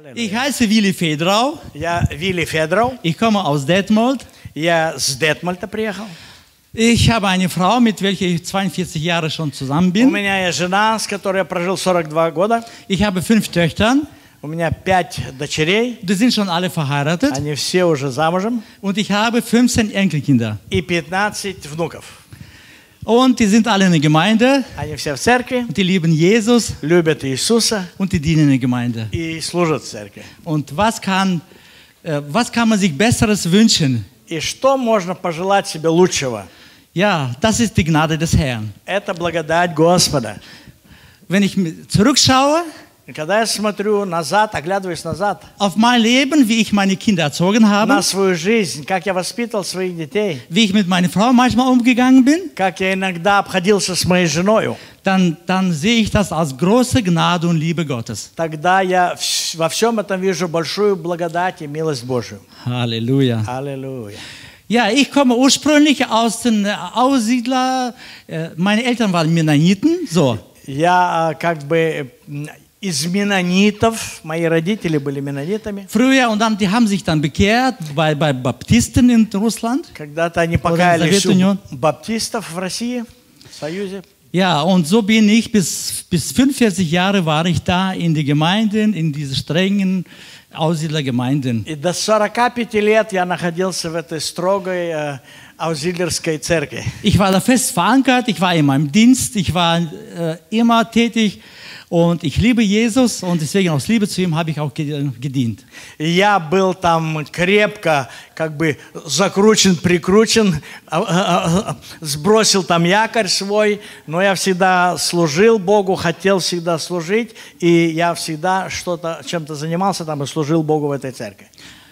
Ich heiße Willi Fedrau. Я Вилли Федоров. Ich komme aus Detmold. Я с Детмольда приехал. Ich habe eine Frau, mit welcher ich 42 Jahre schon zusammen У bin. меня есть жена, с которой я прожил 42 года. Ich habe 5 Töchter. У меня 5 дочерей. Die sind schon alle verheiratet. Они все уже замужем. Und ich habe 15 Enkelkinder. И 15 внуков. Und die sind alle in der Gemeinde. Они все в церкви, Und die lieben Jesus. любят Иисуса Und die dienen in der Gemeinde. и служат в церкви. Und was kann man sich Besseres wünschen? И что можно пожелать себе лучшего? Ja, das ist die Gnade des Herrn. Это благодать Господа. Wenn ich zurückschaue И когда я смотрю назад, оглядываюсь назад, auf mein Leben, wie ich meine Kinder erzogen habe, на свою жизнь, как я воспитывал своих детей, wie ich mit meiner Frau manchmal umgegangen bin, как я иногда обходился с моей женой, dann sehe ich das als große Gnade und Liebe Gottes. тогда я во всем этом вижу большую благодать и милость Божию. Halleluja. Аллилуйя. Ja, ich komme ursprünglich aus den Aussiedler. Meine Eltern waren Mennoniten. So. Я как бы из менонитов, мои родители были менонитами. Früher und dann, die haben sich dann bekehrt bei Baptisten in Russland. Когда-то они покаялись у баптистов в России, в Союзе. Ja, und so bin ich bis 45 Jahre war ich da in die Gemeinden, in diese strengen Aussiedlergemeinden. И до 45 лет я находился в этой строгой аузидлерской церкви. Ich war da fest verankert, ich war in meinem Dienst, ich war immer tätig und ich liebe Jesus und deswegen aus Liebe zu ihm habe ich auch gedient. Я был там крепко, как бы закручен, прикручен, сбросил там якорь свой, но я всегда служил Богу, хотел всегда служить, и я всегда чем-то занимался там и служил Богу в этой церкви.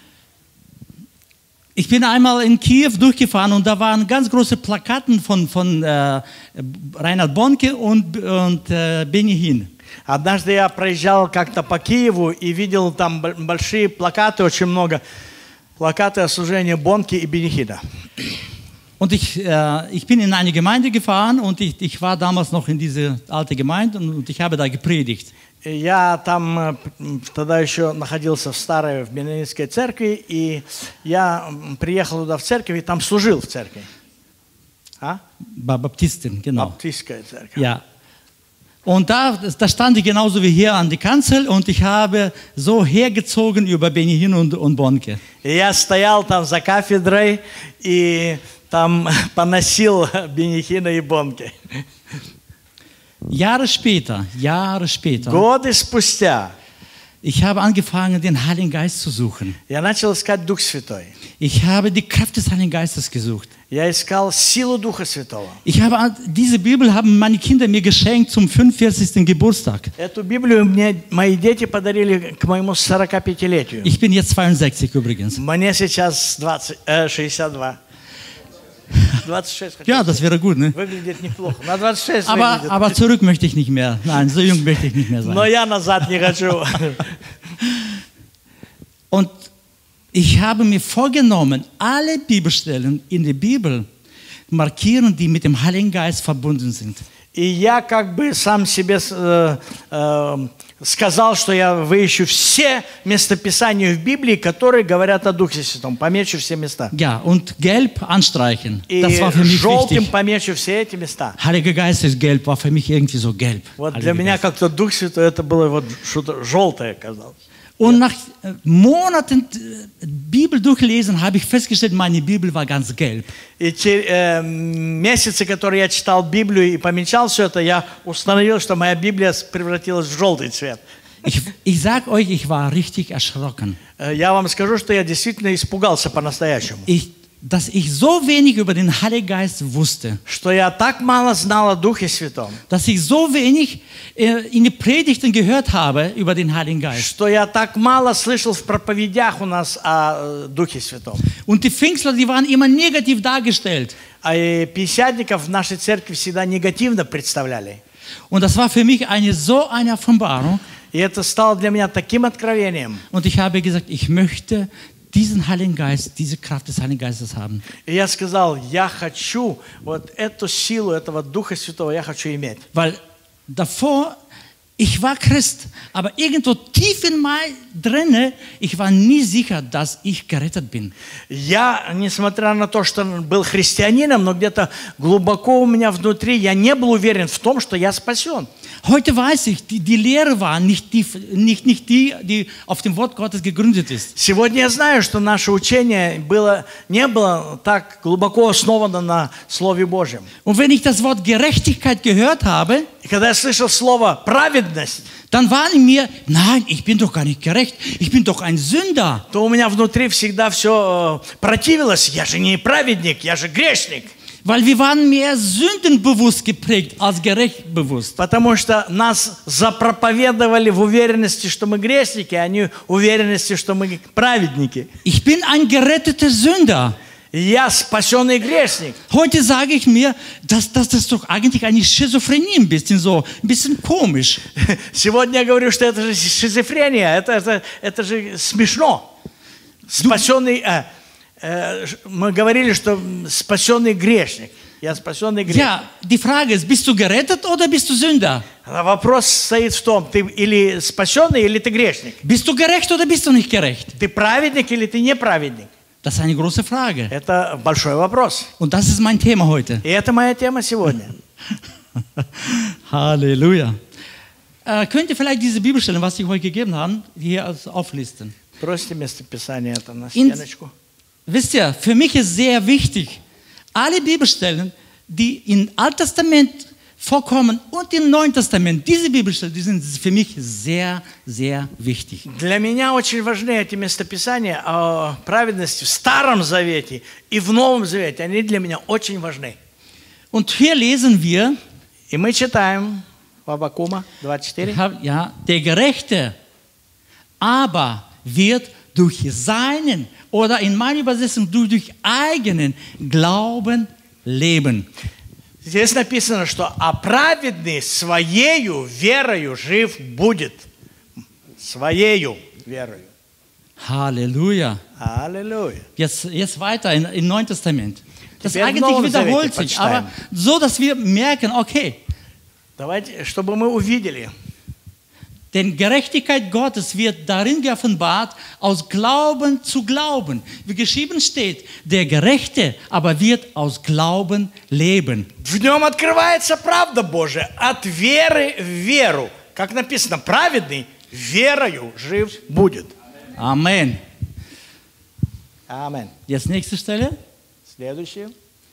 Ich bin einmal in Kiew durchgefahren und da waren ganz große Plakaten von Reinhard Bonke und Benny Hinn. Однажды я проезжал как-то по Киеву и видел там большие плакаты, очень много плакаты о служении Бонки и Бенихида. Und ich bin in eine Gemeinde gefahren und ich war damals noch in diese alte Gemeinde und ich habe da gepredigt. Я там тогда еще находился в старой, в Менонитской церкви, и я приехал туда в церковь и там служил в церкви. Baptisten, genau. Баптистская церковь. Ja. Und da stand ich genauso wie hier an die Kanzel und ich habe so hergezogen über Benny Hinn und Bonke. Я стоял там за кафедрой и там поносил Бенни Хинна и Бонке. Jahre später, Годы спустя, ich habe angefangen, den Heiligen Geist zu suchen. я начал искать Дух Святой. Ich habe die Kraft des Heiligen Geistes gesucht. Я искал силу Духа Святого. Diese Bibel haben meine Kinder mir geschenkt zum 45. Geburtstag. Эту Библию мне мои дети подарили к моему 45-летию. Ich bin jetzt 62 übrigens. Мне сейчас 62. 26. Ja, das wäre gut, ne? Выглядит неплохо. На 26 выглядит. Aber zurück möchte ich nicht mehr. Nein, so jung möchte ich nicht mehr sein. Но я назад не хочу. Und ich habe mir vorgenommen, alle Bibelstellen in der Bibel markieren, die mit dem Heiligen Geist verbunden sind. И я как бы сам себе сказал, что я выищу все местописания в Библии, которые говорят о Духе Святом. Помечу все места. Ja, und gelb anstreichen. И Das war für mich желтым wichtig. помечу все эти места. Heiliger Geist ist gelb, war für mich irgendwie so gelb. Вот для меня как-то Дух Святой это было вот что-то желтое казалось. Und nach Monaten Bibel durchlesen habe ich festgestellt, meine Bibel war ganz gelb. И месяцы, которые я читал Библию и помечал все это, я установил, что моя Библия превратилась в желтый цвет. Ich sage euch, ich war richtig erschrocken. Я вам скажу, что я действительно испугался по-настоящему. Dass ich so wenig über den Heiligen Geist wusste. Что я так мало знал о Духе Святом. Dass ich so wenig in den Predigten gehört habe über den Heiligen Geist. Что я так мало слышал в проповедях у нас о Духе Святом. Und die Pfingstler, die waren immer negativ dargestellt. А пятидесятников в нашей церкви всегда негативно представляли. Und das war für mich eine Offenbarung. И это стало для меня таким откровением. Und ich habe gesagt, ich möchte diesen Heiligen Geist, diese Kraft des Heiligen Geistes haben. И я сказал, я хочу вот эту силу этого Духа Святого, я хочу иметь. Weil davor Ich war Christ, aber irgendwo tief in mir drinne, ich war nie sicher, dass ich gerettet bin. Я, несмотря на то, что был христианином, но где-то глубоко у меня внутри, я не был уверен в том, что я спасен. Heute weiß ich, die Lehre war nicht die, die auf dem Wort Gottes gegründet ist. Сегодня я знаю, что наше учение не было так глубоко основано на Слове Божьем. Und wenn ich das Wort Gerechtigkeit gehört habe, И когда я слышал слово «праведность», dann war in mir, nein, ich bin doch gar nicht gerecht, ich bin doch ein Sünder. то у меня внутри всегда все противилось. Я же не праведник, я же грешник. Weil wir waren mehr sündenbewusst geprägt als gerechtbewusst. Потому что нас запроповедовали в уверенности, что мы грешники, а не в уверенности, что мы праведники. Ich bin ein geretteter Sünder. Я спасенный грешник. Heute sage ich mir, dass das doch eigentlich eine Schizophrenie ein bisschen komisch. Сегодня я говорю, что это же шизофрения, это же смешно. Спасенный, мы говорили, что спасенный грешник. Я спасенный грешник. Ja, die Frage ist, bist du gerettet oder bist du Sünder? Вопрос стоит в том, ты или спасенный, или ты грешник. Bist du gerecht oder bist du nicht gerecht? Ты праведник или ты не праведник? Das ist eine große Frage. Это большой вопрос. Und das ist mein Thema heute. И это моя тема сегодня. Halleluja. Könnt ihr vielleicht diese Bibelstellen, was ich euch gegeben habe, hier auflisten? Бросьте местописание это на стеночку. Wisst ihr, für mich ist sehr wichtig, alle Bibelstellen, die im Alten Testament vorkommen und im Neuen Testament, diese Bibelstellen, die sind für mich sehr, sehr wichtig. Для меня очень важны эти местописания о праведности в Старом Завете и в Новом Завете. Они для меня очень важны. Und hier lesen wir, И мы читаем в Аввакума 24. ja, der Gerechte aber wird durch seinen, oder in meiner Übersetzung durch eigenen Glauben leben. Здесь написано, что «А праведный своею верою жив будет». Своею верою. Halleluja. Аллилуйя. Jetzt weiter im Neuen Testament. Das Теперь в eigentlich Новом wiederholt Завете sich, aber почитаем. so, dass wir merken, okay, Давайте, чтобы мы увидели. denn Gerechtigkeit Gottes wird darin geoffenbart, aus Glauben zu Glauben. Wie geschrieben steht, der Gerechte aber wird aus Glauben leben. В нем открывается правда Божия от веры в веру. Как написано, праведный верою жив будет. Amen. Аминь. Jetzt nächste Stelle. Следующее.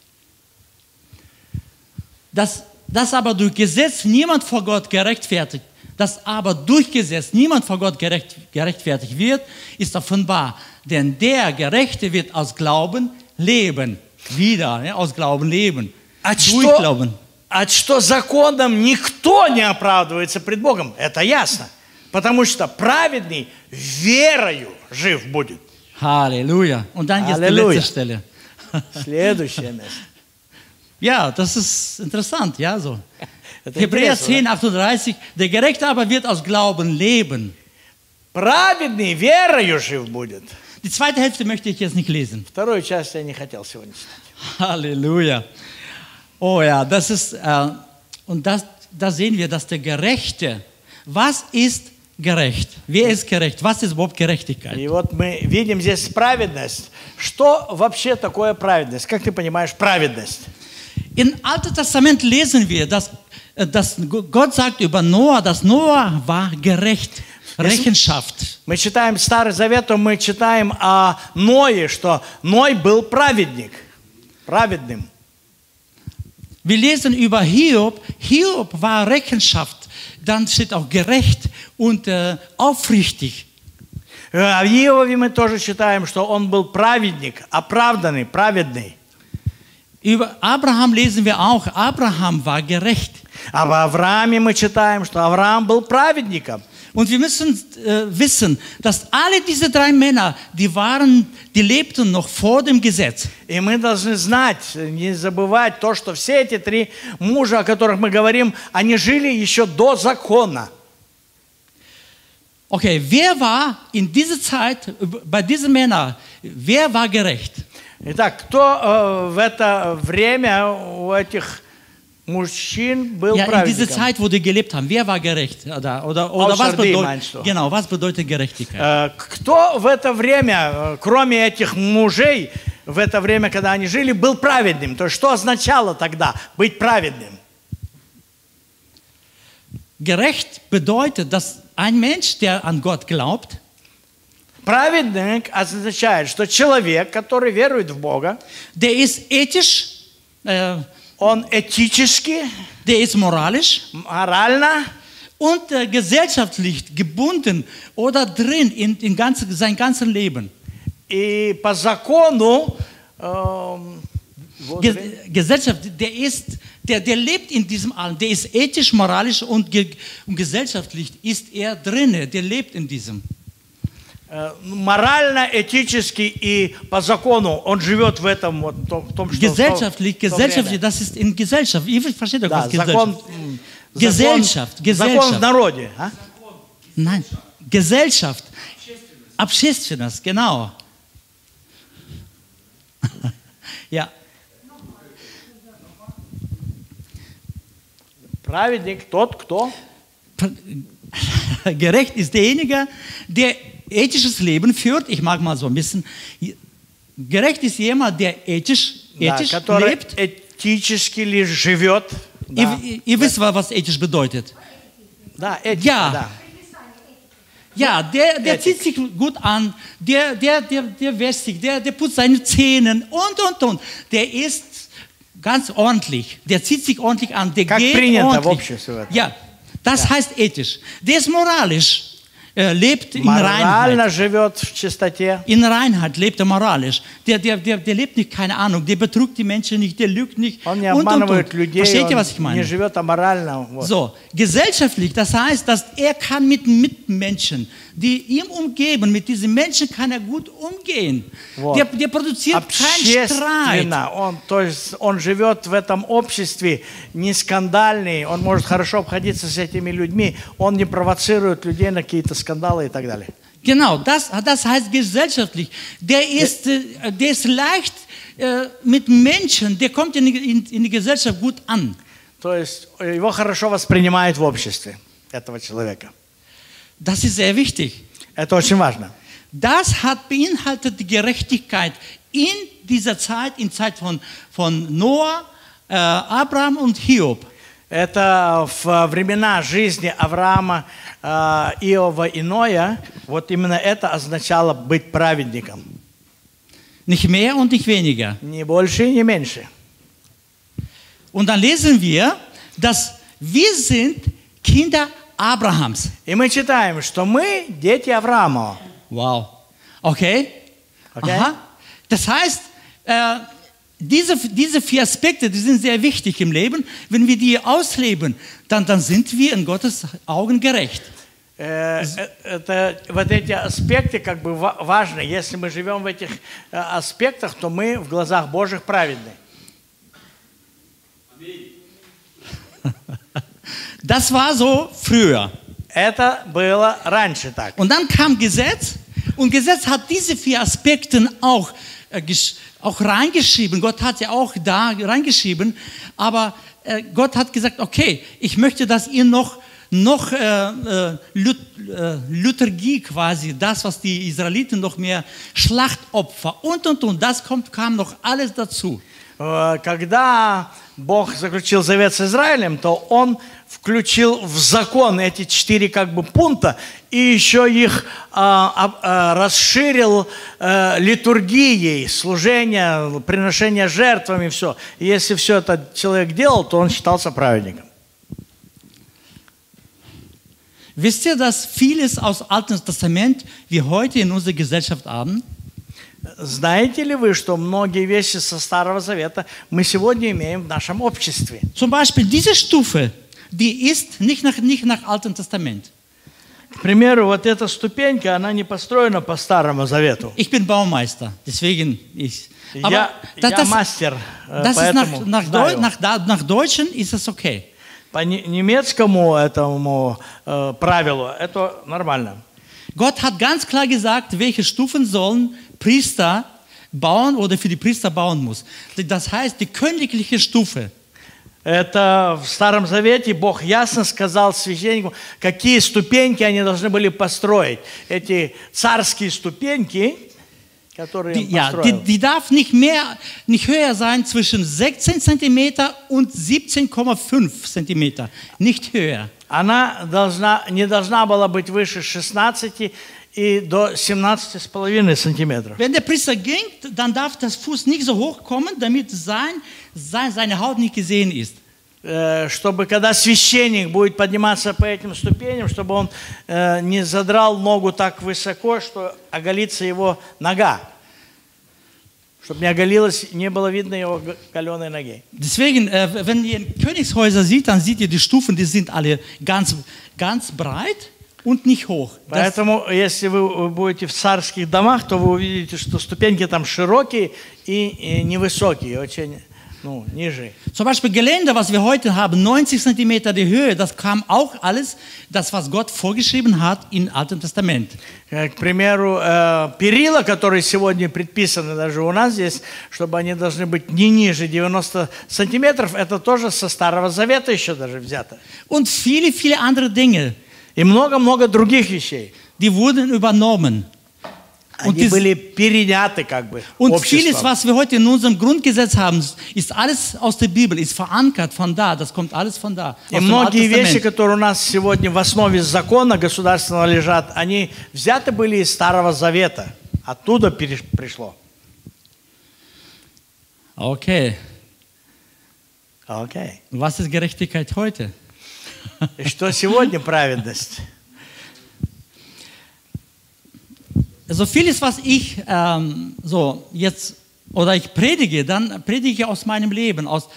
Dass aber durch Gesetz niemand vor Gott gerechtfertigt, dass aber durch Gesetz niemand vor Gott gerechtfertigt wird, ist offenbar. Denn der Gerechte wird aus Glauben leben. Wieder, ja, aus Glauben leben. Durch Glauben. Что законом никто не оправдывается пред Богом, это ясно. Потому что праведный верою жив будет. Halleluja. Und dann jetzt die letzte Stelle. Следующее место. Ja, das ist interessant, ja so. Hebräer 10, 38, der Gerechte aber wird aus Glauben leben. Праведный верою жив будет. Die zweite Hälfte möchte ich jetzt nicht lesen. Вторую часть я не хотел сегодня читать. Halleluja. Oh ja, das ist, und da sehen wir, dass der Gerechte, was ist gerecht? Wer ist gerecht? Was ist überhaupt Gerechtigkeit? И вот мы видим здесь праведность. Что вообще такое праведность? Как ты понимаешь праведность? Im Alten Testament lesen wir, dass Gott sagt über Noah, dass Noah war gerecht. Rechenschaft. Мы читаем Старый Завет, то мы читаем о Ное, что Ной был праведник, праведным. Wir lesen über Hiob. Hiob war Rechenschaft. Dann steht auch gerecht und aufrichtig. О Иове мы тоже читаем, что он был праведник, оправданный, праведный. Über Abraham lesen wir auch. Abraham war gerecht. Об Аврааме мы читаем, что Авраам был праведником. Und wir müssen wissen, dass alle diese drei Männer, die lebten noch vor dem Gesetz. И мы должны знать, не забывать то, что все эти три мужа, о которых мы говорим, они жили еще до закона. Okay, wer war in dieser Zeit, bei diesen Männern, wer war gerecht? Итак, кто в это время у этих мужчин был Ja, in dieser праведником. Zeit, wo die gelebt haben, wer war gerecht? Oder was Außer die bedeutet, meinst du? genau, was bedeutet Gerechtigkeit? Кто в это время, кроме этих мужей, в это время, когда они жили, был праведным? То есть что означало тогда быть праведным? Gerecht bedeutet, dass ein Mensch, der an Gott glaubt, Праведник означает, что человек, который верует в Бога, der ist ethisch, он этически, der ist moralisch морально und gesellschaftlich gebunden oder drin in sein ganzes Leben. и по закону Gesellschaft, der lebt in diesem allem, der ist ethisch, moralisch und gesellschaftlich ist er drinne, der lebt in diesem. морально, этически и по закону он живет в этом вот в том, что Gesellschaftlich, в то время. das ist in Gesellschaft. Ihr versteht doch, Да, was Gesellschaft. закон в народе. А? Nein, Gesellschaft. Общественность, genau. Ja. Праведник тот, кто Gerecht ist derjenige, der ethisches Leben führt. Ich mag mal so ein bisschen. Gerecht ist jemand, der ethisch который lebt. этически живет. Да, Ihr wisst, was ethisch bedeutet. да, этика, Ja. да. Ja, der zieht sich gut an, der wäscht sich, der putzt seine Zähne und. Der ist ganz ordentlich, der zieht sich ordentlich an, der Как geht принято в ordentlich. обществе. Ja, das heißt ethisch. Der ist moralisch, lebt in Морально Reinheit. живет в чистоте. In Reinheit lebt er moralisch. Der lebt nicht, keine Ahnung, der betrügt die Menschen nicht, der lügt nicht. Он не обманывает людей, Versteht ihr, was ich он не meine? живет аморально. Вот. So, gesellschaftlich, das heißt, dass er kann mit Mitmenschen, die ihm umgeben, mit diesen Menschen kann er gut umgehen. Вот. Der produziert keinen Streit. Общественно, то есть он живет в этом обществе не скандальный, он может хорошо обходиться с этими людьми, он не провоцирует людей на какие-то скандалы и так далее. Genau, das heißt gesellschaftlich. Der ist leicht mit Menschen, der kommt in die Gesellschaft gut an. То есть его хорошо воспринимают в обществе, этого человека. Das ist sehr wichtig. Это очень важно. Das beinhaltet die Gerechtigkeit in dieser Zeit, in Zeit von Noah, Abraham und Hiob. Это в времена жизни Авраама, Иова и Ноя, вот именно это означало быть праведником. Nicht mehr und nicht weniger. Не больше и не меньше. Und dann lesen wir, dass wir sind Kinder Abrahams. И мы читаем, что мы дети Авраама. Wow. Okay? Okay. Aha. Das heißt, diese 4 Aspekte, die sind sehr wichtig im Leben. Wenn wir die ausleben, dann sind wir in Gottes Augen gerecht. Вот эти аспекты как бы важны. Если мы живем в этих аспектах, то мы в глазах Божьих праведны. Das war so früher. Это было раньше так. Und dann kam Gesetz und Gesetz hat diese 4 Aspekte auch reingeschrieben. Gott hat ja auch da reingeschrieben, aber Gott hat gesagt, okay, ich möchte, dass ihr noch Liturgie quasi, das, was die Israeliten noch mehr Schlachtopfer und, das kam noch alles dazu. Когда Бог заключил завет с Израилем, то Он включил в закон эти 4 как бы пункта и еще их расширил литургией, служение, приношение жертвами, все. И если все это человек делал, то он считался праведником. Wisst ihr, dass vieles aus dem Alten Testament wir heute in unserer Gesellschaft haben? Знаете ли вы, что многие вещи со Старого Завета мы сегодня имеем в нашем обществе? Zum Beispiel diese Stufe, die ist nicht nach Altem Testament. К примеру, вот эта ступенька, она не построена по Старому Завету. Ich bin Baumeister, deswegen Я мастер, das ist nach Deutschen ist es okay. По немецкому этому правилу это нормально. Gott hat ganz klar gesagt, welche Stufen sollen Priester bauen oder für die Priester bauen muss. Das heißt, die königliche Stufe. Это в Старом Завете Бог ясно сказал священнику, какие ступеньки они должны были построить. Эти царские ступеньки, которые он построил. Die darf nicht höher sein zwischen 16 cm und 17,5 cm. Nicht höher. Она не должна была быть выше 16 и до 17,5 сантиметров. Wenn der Priester ging, dann darf das Fuß nicht so hoch kommen, damit seine Haut nicht gesehen ist. Чтобы когда священник будет подниматься по этим ступеням, чтобы он не задрал ногу так высоко, что оголится его нога. Чтобы не оголилось, не было видно его голеной ноги. Deswegen, wenn ihr Königshäuser seht, dann seht ihr die Stufen, die sind alle ganz breit und nicht hoch. Поэтому, если вы будете в царских домах, то вы увидите, что ступеньки там широкие и невысокие, очень, ниже. Zum Beispiel Geländer, was wir heute haben, 90 cm die Höhe, das kam auch alles, das, was Gott vorgeschrieben hat im Alten Testament. К примеру, перила, которые сегодня предписаны даже у нас здесь, чтобы они должны быть не ниже 90 сантиметров, это тоже со Старого Завета еще даже взято. Und viele, viele andere Dinge. И много-много других вещей. Die wurden übernommen. Они были переняты как бы Und vieles, обществом. was wir heute in unserem Grundgesetz haben, ist alles aus der Bibel, ist verankert von da, das kommt alles von da. И многие вещи, которые у нас сегодня в основе закона государственного лежат, они взяты были из Старого Завета. Оттуда пришло. Okay. Окей. Was ist Gerechtigkeit heute? И что сегодня праведность? So vieles, was ich jetzt oder ich predige, dann predige ich aus meinem Leben, aus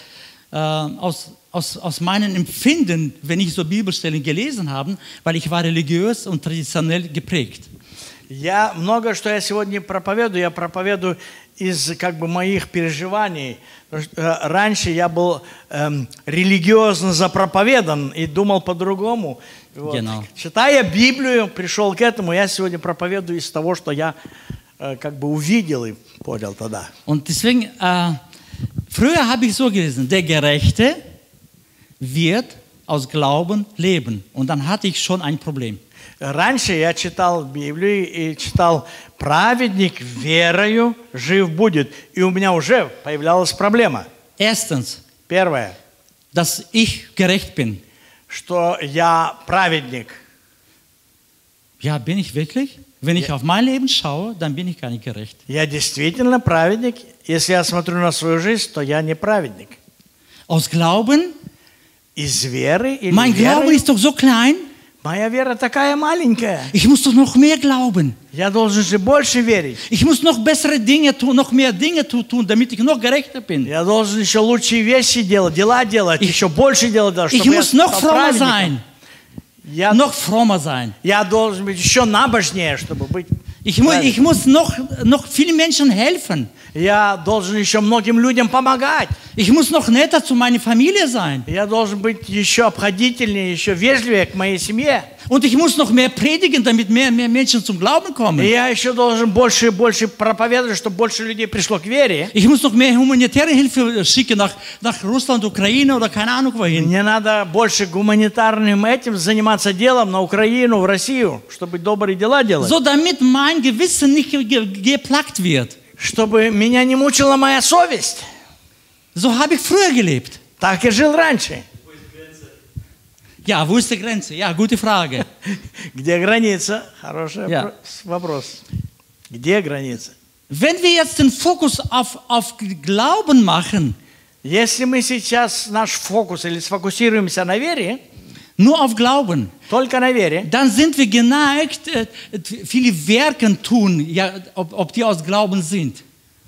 meinen Empfinden, wenn ich so Bibelstellen gelesen habe, weil ich war religiös und traditionell geprägt. Многое, что я сегодня проповедую, я проповедую из как бы моих переживаний. Раньше я был религиозно запроповедан и думал по-другому. Вот. Genau. Читая Библию, пришел к этому, я сегодня проповедую из того, что я как бы увидел и понял тогда. Und deswegen, früher habe ich so gelesen, der Gerechte wird aus Glauben leben. Und dann hatte ich schon ein Problem. Раньше я читал Библию и читал «Праведник верою жив будет». И у меня уже появлялась проблема. Erstens, Первое, dass ich gerecht bin. что я праведник. Ja, bin ich wirklich? Wenn ich auf mein Leben schaue, dann bin ich gar nicht gerecht. Я действительно праведник. Если я смотрю на свою жизнь, то я не праведник. Aus Glauben? Из веры или Mein Glaube веры? ist doch so klein. Моя вера такая маленькая. Ich muss doch noch mehr glauben. Я должен же больше верить. Ich muss noch bessere Dinge tun, noch mehr Dinge tun, damit ich noch gerechter bin. Я должен еще лучшие вещи делать, дела делать, еще больше делать, Ich чтобы я muss noch стал frommer праведником. sein. Noch frommer sein. Я должен быть еще набожнее, чтобы быть. Ich muss noch vielen Menschen helfen. Я должен еще многим людям помогать. Ich muss noch netter zu meiner Familie sein. Я должен быть еще обходительнее, еще вежливее к моей семье. Und ich muss noch mehr predigen, damit mehr Menschen zum Glauben kommen. И я еще должен больше и больше проповедовать, чтобы больше людей пришло к вере. Ich muss noch mehr humanitäre Hilfe schicken nach Russland, Ukraine oder keine Ahnung wohin. Мне надо больше гуманитарным этим заниматься делом на Украину, в Россию, чтобы добрые дела делать. So, damit mein Gewissen nicht geplagt wird. Чтобы меня не мучила моя совесть. So habe ich früher gelebt. Так и жил раньше. Ja, wo ist die Grenze? Ja, gute Frage. Где граница? Хороший Ja. вопрос. Где граница? Wenn wir jetzt den Fokus auf Glauben machen, Если мы сейчас наш фокус или сфокусируемся на вере, nur auf Glauben, только на вере, dann sind wir geneigt, viele Werke tun, ja, ob die aus Glauben sind.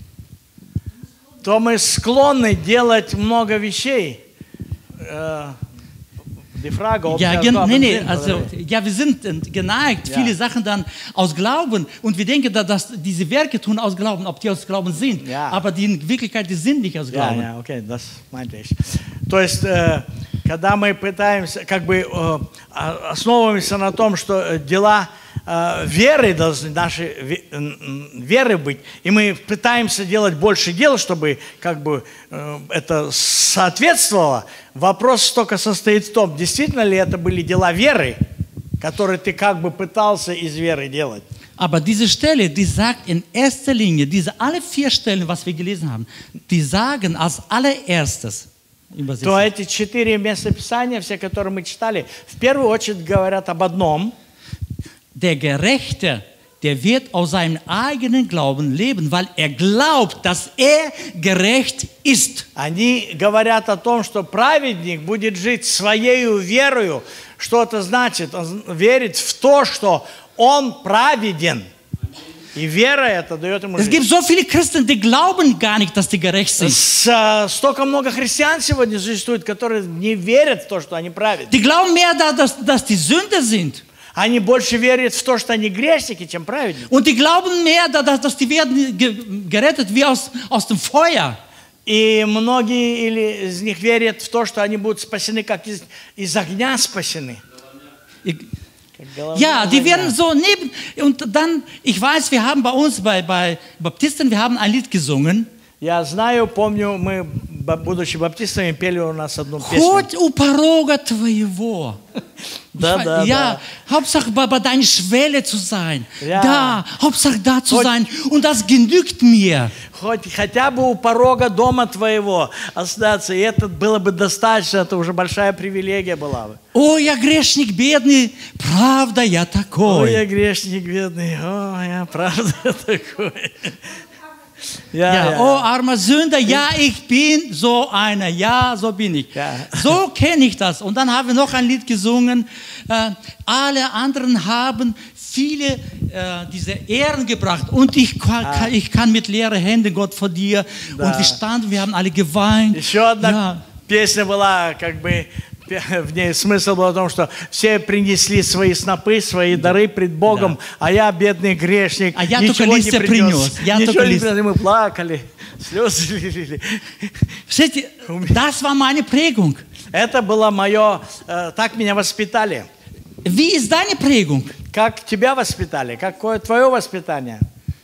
то мы склонны делать много вещей. Die Frage, ob Ja, wir aus Glauben nee, sind, also, oder nicht. ja, wir sind geneigt, Ja. viele Sachen dann aus Glauben und wir denken, dass diese Werke tun aus Glauben, ob die aus Glauben sind, Ja. aber die in Wirklichkeit, die sind nicht aus Glauben. Ja, окей, das meinte ich. То есть, когда мы пытаемся, как бы основываемся на том, что дела верой должны наши веры быть. И мы пытаемся делать больше дел, чтобы как бы это соответствовало. Вопрос только состоит в том, действительно ли это были дела веры, которые ты как бы пытался из веры делать. Aber diese Stelle, die sagt in erster Linie, diese alle 4 Stellen, was wir gelesen haben, die sagen als allererstes, то эти 4 местописания, все, которые мы читали, в первую очередь говорят об одном. Der Gerechte, der wird aus seinem eigenen Glauben leben, weil er glaubt, dass er gerecht ist. Они говорят о том, что праведник будет жить своей верою. Что это значит? Он верит в то, что он праведен. И вера это дает ему Es жизнь. gibt so viele Christen, die glauben gar nicht, dass die gerecht sind. Столько много христиан сегодня существует, которые не верят в то, что они праведны. Die glauben mehr, dass die Sünder sind. Они больше верят в то, что они грешники, чем праведники. Und die glauben mehr, dass die werden gerettet wie aus dem Feuer. И многие из них верят в то, что они будут спасены, как из огня спасены. Ja, die werden so neben, und dann, ich weiß, wir haben bei uns, bei Baptisten, wir haben ein Lied gesungen. Я знаю, помню, мы, будучи баптистами, пели у нас одну песню. Хоть у порога твоего. Да. Hauptsache bei deiner Schwelle zu sein. Ja. Da, Hauptsache da zu sein. Und das genügt mir. Хотя бы у порога дома твоего остаться, и это было бы достаточно, это уже большая привилегия была бы. О, я грешник бедный, правда я такой. О, я грешник бедный, о, я правда такой. Ja. Oh, armer Sünder, ja, ich bin so einer, ja, so bin ich. Ja. So kenne ich das. Und dann haben wir noch ein Lied gesungen. Alle anderen haben viele diese Ehren gebracht. Und ich kann mit leeren Händen Gott vor dir. Да. Und wir standen, wir haben alle geweint. Еще одна песня была, как бы, в ней смысл был в том, что все принесли свои снопы, свои дары пред Богом, а я, бедный грешник, ничего не принес. Ничего не принес. И мы плакали, слезы лили. Das war meine Prägung. Это было мое, так меня воспитали. Wie ist deine Prägung? Как тебя воспитали? Какое твое воспитание?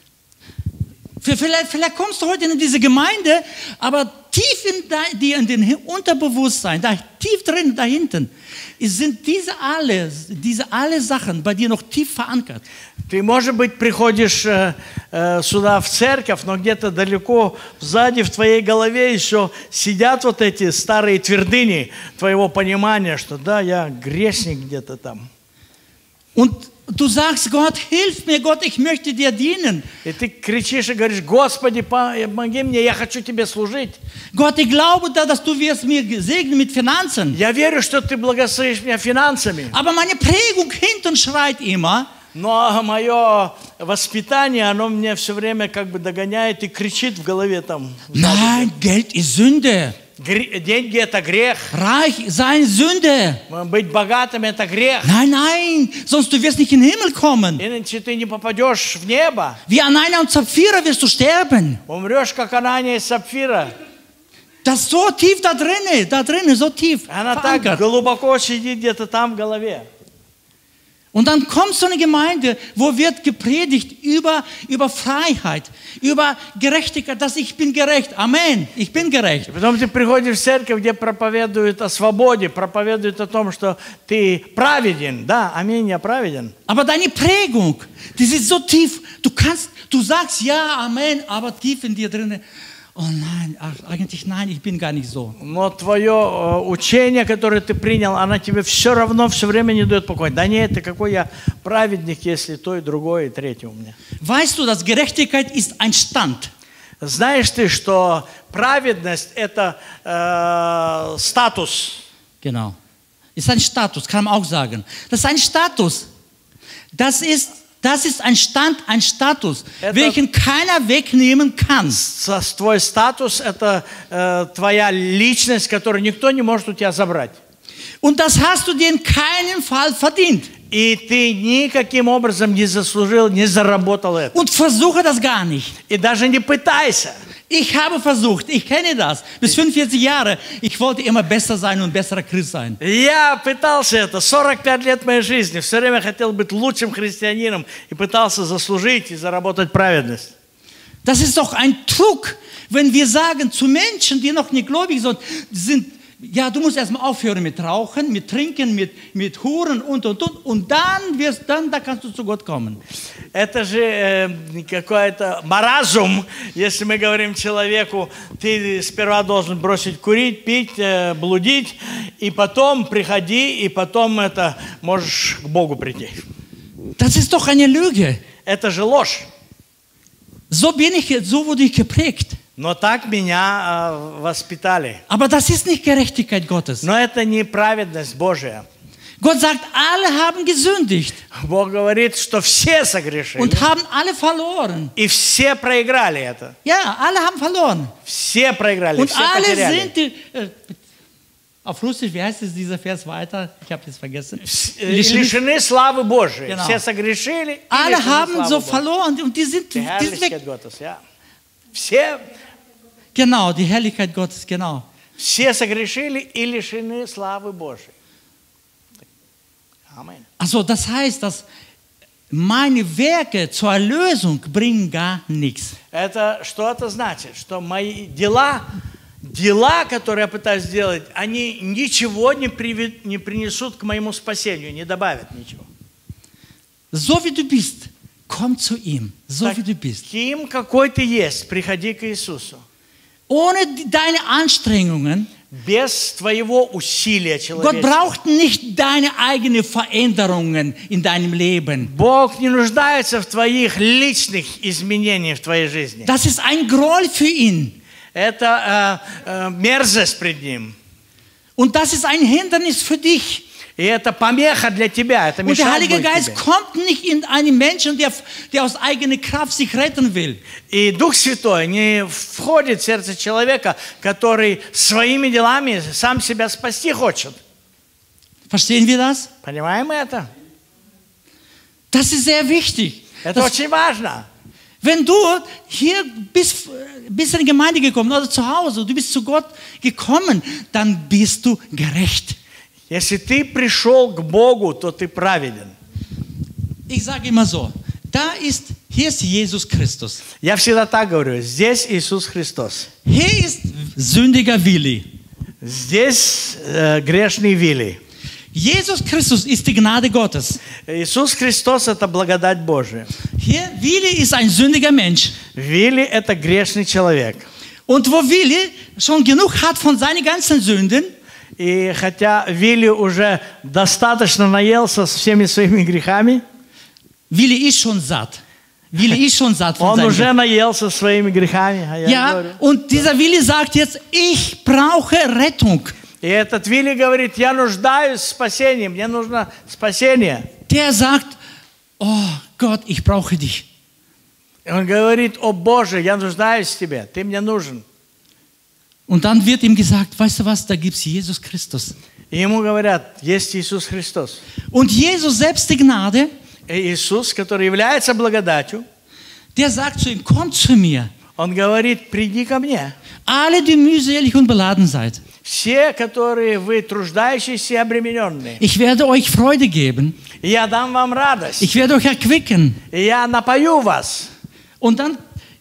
Vielleicht kommst du heute in diese Gemeinde, aber tief in den Unterbewusstsein, da tief drin, da hinten, sind diese alle Sachen bei dir noch tief verankert. Ты, может быть, приходишь сюда в церковь, но где-то далеко сзади в твоей голове еще сидят вот эти старые твердыни твоего понимания, что да, я грешник где-то там. Und du sagst, Gott, hilf mir, Gott, ich möchte dir dienen. И ты кричишь и говоришь, Господи, помоги мне, я хочу тебе служить. Gott, ich glaube, dass du wirst mir segnen mit Finanzen. Я верю, что ты благословишь меня финансами. Aber meine Prägung hinten schreit immer. Но мое воспитание, оно мне все время как бы догоняет и кричит в голове там. Nein, Geld ist Sünde. Деньги – это грех. Reich sein Sünde. Быть богатым – это грех. Nein, sonst du wirst nicht in den Himmel kommen. Иначе ты не попадешь в небо. Wie Anania und Sapphira wirst du sterben. Умрешь, как Анания и Сапфира. Das ist so tief da drinnen, so tief Она verankert. так глубоко сидит где-то там в голове. Und dann kommt so eine Gemeinde, wo wird gepredigt über Freiheit, über Gerechtigkeit, dass ich bin gerecht. Amen, ich bin gerecht. Потом ты приходишь в церковь, где проповедуют о свободе, проповедуют о том, что ты праведен. Да, аминь, я праведен. Aber deine Prägung, die ist so tief. Du sagst ja, Amen, aber tief in dir drinnen. Oh nein, eigentlich nein, ich bin gar nicht so. Но твое учение, которое ты принял, оно тебе все равно все время не дает покоя. Да нет, ты какой я праведник, если то и другое, и третье у меня. Weißt du, dass Gerechtigkeit ist ein Stand? Знаешь ты, что праведность – это статус. Genau. Ist ein Status, kann man auch sagen. Das ist ein Status. Das ist ein Stand, ein Status, welchen keiner wegnehmen kann. Твой статус – это твоя личность, которую никто не может у тебя забрать. Und das hast du dir in keinem Fall verdient. И ты никаким образом не заслужил, не заработал это. Und versuche das gar nicht. И даже не пытайся. Ich habe versucht, ich kenne das, bis 45 Jahre, ich wollte immer besser sein und besserer Christ sein. Я пытался это 45 лет моей жизни. Все время хотел быть лучшим христианином и пытался заслужить и заработать праведность. Das ist doch ein Trug, wenn wir sagen zu Menschen, die noch nicht gläubig sind, ja, du musst erstmal aufhören mit Rauchen, mit Trinken, mit Huren und. Und dann da kannst du zu Gott kommen. Это же какой-то маразм, если мы говорим человеку, ты сперва должен бросить курить, пить, блудить, и потом приходи, и потом это можешь к Богу прийти. Das ist doch eine Lüge. Это же ложь. So wurde ich geprägt. Но так меня воспитали. Aber das ist nicht Gerechtigkeit Gottes. Но это не праведность Божия. Gott sagt, alle haben gesündigt. Bог говорит, что все согрешили. Und haben alle verloren. И все проиграли это. Ja, alle haben verloren. Все проиграли, Und все alle потеряли. sind auf Russisch, wie heißt es dieser Vers weiter? Ich habe jetzt vergessen. Лишены славы Божией. Genau. Все согрешили и Alle лишены haben славы so Божией. verloren und die sind Herrlichkeit weg. Gottes, ja. Все Genau, die Herrlichkeit Gottes, genau. Все согрешили и лишены славы Божией. Amen. Also das heißt, dass meine Werke zur Erlösung bringen gar nichts. Что это значит? Что мои дела, которые я пытаюсь сделать, они ничего не принесут к моему спасению, не добавят ничего. So wie du bist, komm zu ihm. So wie du bist. Таким, какой ты есть, приходи к Иисусу. Ohne deine Anstrengungen. Без твоего усилия человеческого. Gott braucht nicht deine eigenen Veränderungen in deinem Leben. Бог не нуждается в твоих личных изменениях в твоей жизни. Das ist ein Groll für ihn. Это мерзость пред ним. Und das ist ein Hindernis für dich. И это помеха для тебя, это Und der мешает Heilige будет Geist тебе. kommt nicht in einen Menschen, der aus eigener Kraft sich retten will. И Дух Святой не входит в сердце человека, который своими делами сам себя спасти хочет. Verstehen wir das? Понимаем мы это? Das ist sehr wichtig. Это очень важно. Wenn du hier bist in die Gemeinde gekommen oder zu Hause, du bist zu Gott gekommen, dann bist du gerecht. Если ты пришел к Богу, то ты праведен. Ich sage immer so, hier ist Jesus Christus. Я всегда так говорю, здесь Иисус Христос. Hier ist sündiger Willi. Здесь грешный Вилли. Jesus Christus ist die Gnade Gottes. Иисус Христос – это благодать Божия. Hier, Willi ist ein sündiger Mensch. Вилли – это грешный человек. Und wo Willi schon genug hat von seinen ganzen Sünden, И хотя Вилли уже достаточно наелся со всеми своими грехами, Willi ist schon satt. Willi ist schon satt von он seinen уже Sünden. наелся своими грехами. Ja, und dieser Willi sagt jetzt, ich brauche Rettung. И этот Вилли говорит, я нуждаюсь в спасении, мне нужно спасение. Der sagt, oh Gott, ich brauche dich. И он говорит, о Боже, я нуждаюсь в Тебе, Ты мне нужен. Und dann wird ihm gesagt, weißt du was, da gibt es Jesus Christus. И ему говорят, есть Иисус Христос. Und Jesus selbst die Gnade, И Иисус, который является благодатью, der sagt zu ihm, komm zu mir. Он говорит, приди ко мне. Alle, die mühselig und beladen seid. Все, которые вы труждающиеся и обремененные. Ich werde euch Freude geben. И я дам вам радость. Ich werde euch erquicken. И я напою вас. Und dann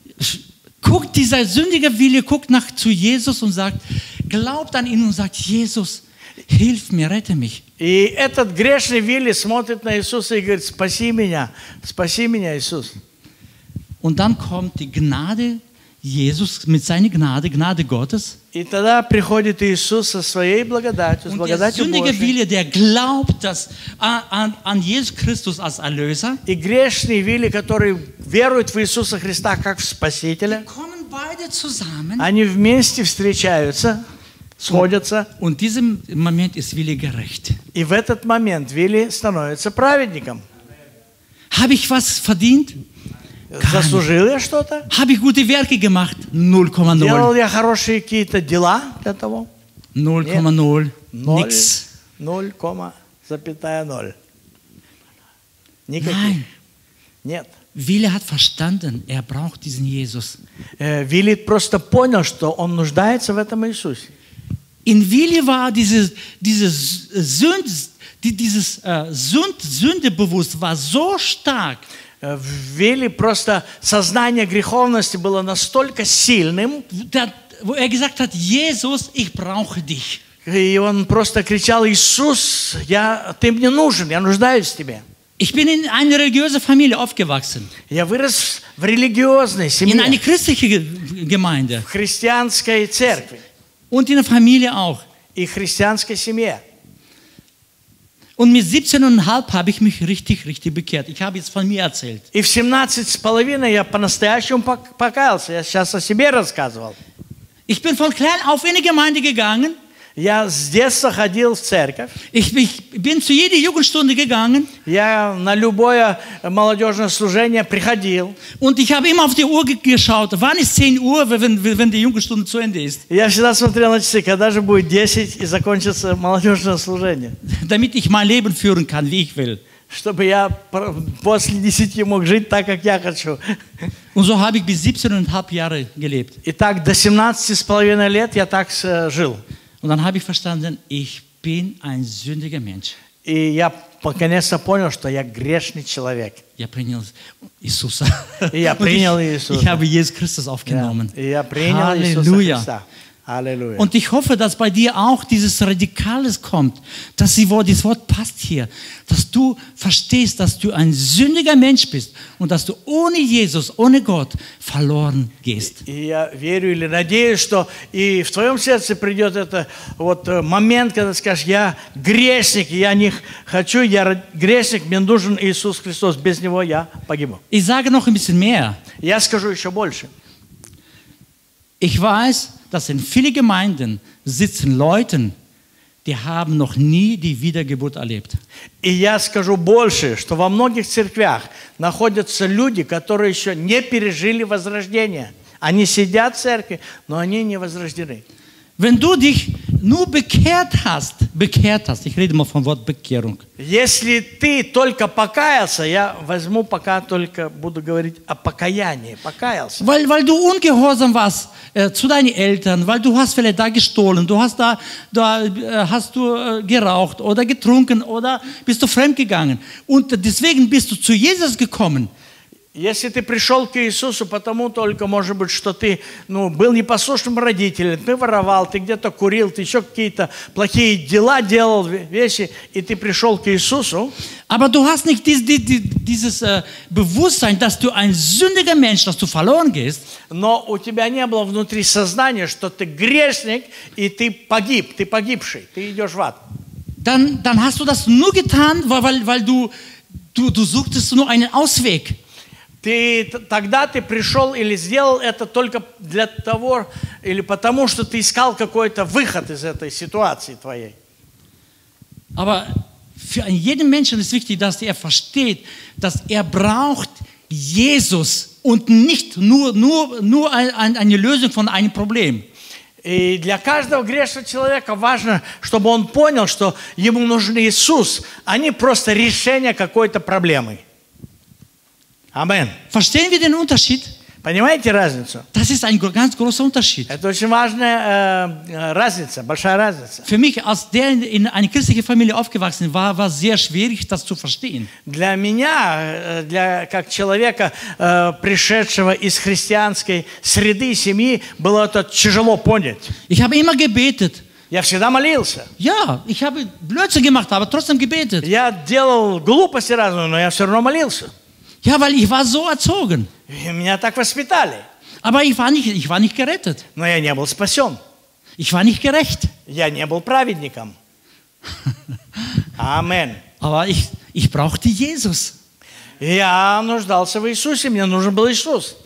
guckt dieser sündige Wille, guckt zu Jesus und sagt, glaubt an ihn und sagt, Jesus, hilf mir, rette mich. И этот грешный Вилли смотрит на Иисуса и говорит, спаси меня, Иисус. Und dann kommt die Gnade Jesus mit seiner Gnade, Gnade Gottes. И тогда приходит Иисус со своей благодатью, с Und der благодатью sündige Божией. Wille, der glaubt an Jesus Christus als Erlöser, И грешный Вилли, который верует в Иисуса Христа как в Спасителя, kommen beide zusammen. они вместе встречаются, сходятся, Und in diesem Moment ist Wille gerecht. и в этот момент Вилли становится праведником. Habe ich was verdient? Заслужил я что-то? Habe ich gute Werke gemacht? 0,0. Делал я хорошие какие-то дела для того? 0,0. Nix. 0,0. Никаких. Nein. Нет. Wille hat verstanden, er braucht diesen Jesus. Вилли просто понял, что он нуждается в этом Иисусе. In Wille war dieses Sündebewusst war so stark. В Вилли просто сознание греховности было настолько сильным, Wo er gesagt hat, Jesus, ich brauche dich. и он просто кричал: Иисус, ты мне нужен, я нуждаюсь в тебе. Ich bin in einer religiösen Familie aufgewachsen. Я вырос в религиозной In einer семье, christlichen Gemeinde. в христианской церкви Und in der Familie auch. и христианской семье. Und mit 17,5 habe ich mich richtig bekehrt. Ich habe jetzt von mir erzählt. И в 17,5 я по-настоящему покаялся. Я сейчас о себе рассказывал. Ich bin von klein auf in die Gemeinde gegangen. Я с детства ходил в церковь. Ich bin zu jeder Jugendstunde gegangen. Я на любое молодежное служение приходил. Und ich habe immer auf die Uhr geschaut. Wann ist 10 Uhr, wenn die Jugendstunde zu Ende ist? Я всегда смотрел на часы, когда же будет 10 и закончится молодежное служение. Damit ich mein Leben führen kann, wie ich will. Чтобы я после 10 мог жить так, как я хочу. Und so habe ich bis 17,5 Jahre gelebt. И так до 17,5 лет я так жил. Und dann habe ich verstanden, ich bin ein sündiger Mensch. И я наконец-то понял, что я грешный человек. Я принял Иисуса. И я принял Иисуса. Ich habe Jesus Christus aufgenommen. И я принял Иисуса Halleluja. Христа. Halleluja. Und ich hoffe, dass bei dir auch dieses Radikales kommt, dass das Wort passt hier, dass du verstehst, dass du ein sündiger Mensch bist und dass du ohne Jesus, ohne Gott verloren gehst. И я верю или надеюсь, что и в твоем сердце придет это вот момент, когда ты скажешь: я грешник, я не хочу, я грешник, мне нужен Иисус Христос, без Него я погибу. Ich sage noch ein bisschen mehr. Я скажу еще больше. Ich weiß, dass in vielen Gemeinden sitzen Leute, die haben noch nie die Wiedergeburt erlebt. И я скажу больше, что во многих церквях находятся люди, которые еще не пережили возрождение. Они сидят в церкви, но они не возрождены. Wenn du dich nur bekehrt hast, ich rede mal vom Wort Bekehrung. Если ты только покаялся, я возьму пока только буду говорить о покаянии. Покаялся. Weil du ungehorsam warst zu deinen Eltern, weil du hast vielleicht da gestohlen, du hast hast du geraucht oder getrunken oder bist du fremdgegangen. Und deswegen bist du zu Jesus gekommen. Если ты пришел к Иисусу, потому только, может быть, что ты был непослушным родителем, ты воровал, ты где-то курил, ты еще какие-то плохие дела делал, вещи, и ты пришел к Иисусу. Aber du hast nicht dieses Bewusstsein, dass du ein sündiger Mensch, dass du verloren gehst. Но у тебя не было внутри сознания, что ты грешник, и ты погиб, ты погибший, ты идешь в ад. Dann hast du das nur getan, weil du suchtest nur einen Ausweg. Тогда ты пришел или сделал это только для того, или потому, что ты искал какой-то выход из этой ситуации твоей. Aber für jeden Menschen ist wichtig, dass er versteht, dass er braucht Jesus und nicht nur eine Lösung von einem Problem. И для каждого грешного человека важно, чтобы он понял, что ему нужен Иисус, а не просто решение какой-то проблемы. Amen. Verstehen wir den Unterschied? Понимаете разницу? Das ist ein ganz großer Unterschied. Это очень важная разница, большая разница. Für mich, als der in einer christlichen Familie aufgewachsen war es sehr schwierig, das zu verstehen. Для меня, как человека, пришедшего из христианской среды, семьи, было это тяжело понять. Ich habe immer gebetet. Я всегда молился. Ja, ich habe Blödsinn gemacht, aber trotzdem gebetet. Я делал глупости разные, но я все равно молился. Ja, weil ich war so erzogen. Меня так воспитали. Aber ich war nicht gerettet. Но я не был спасен. Ich war nicht gerecht. Я не был праведником. Amen. Aber ich brauchte Jesus. Я нуждался в Иисусе, мне нужен был Иисус.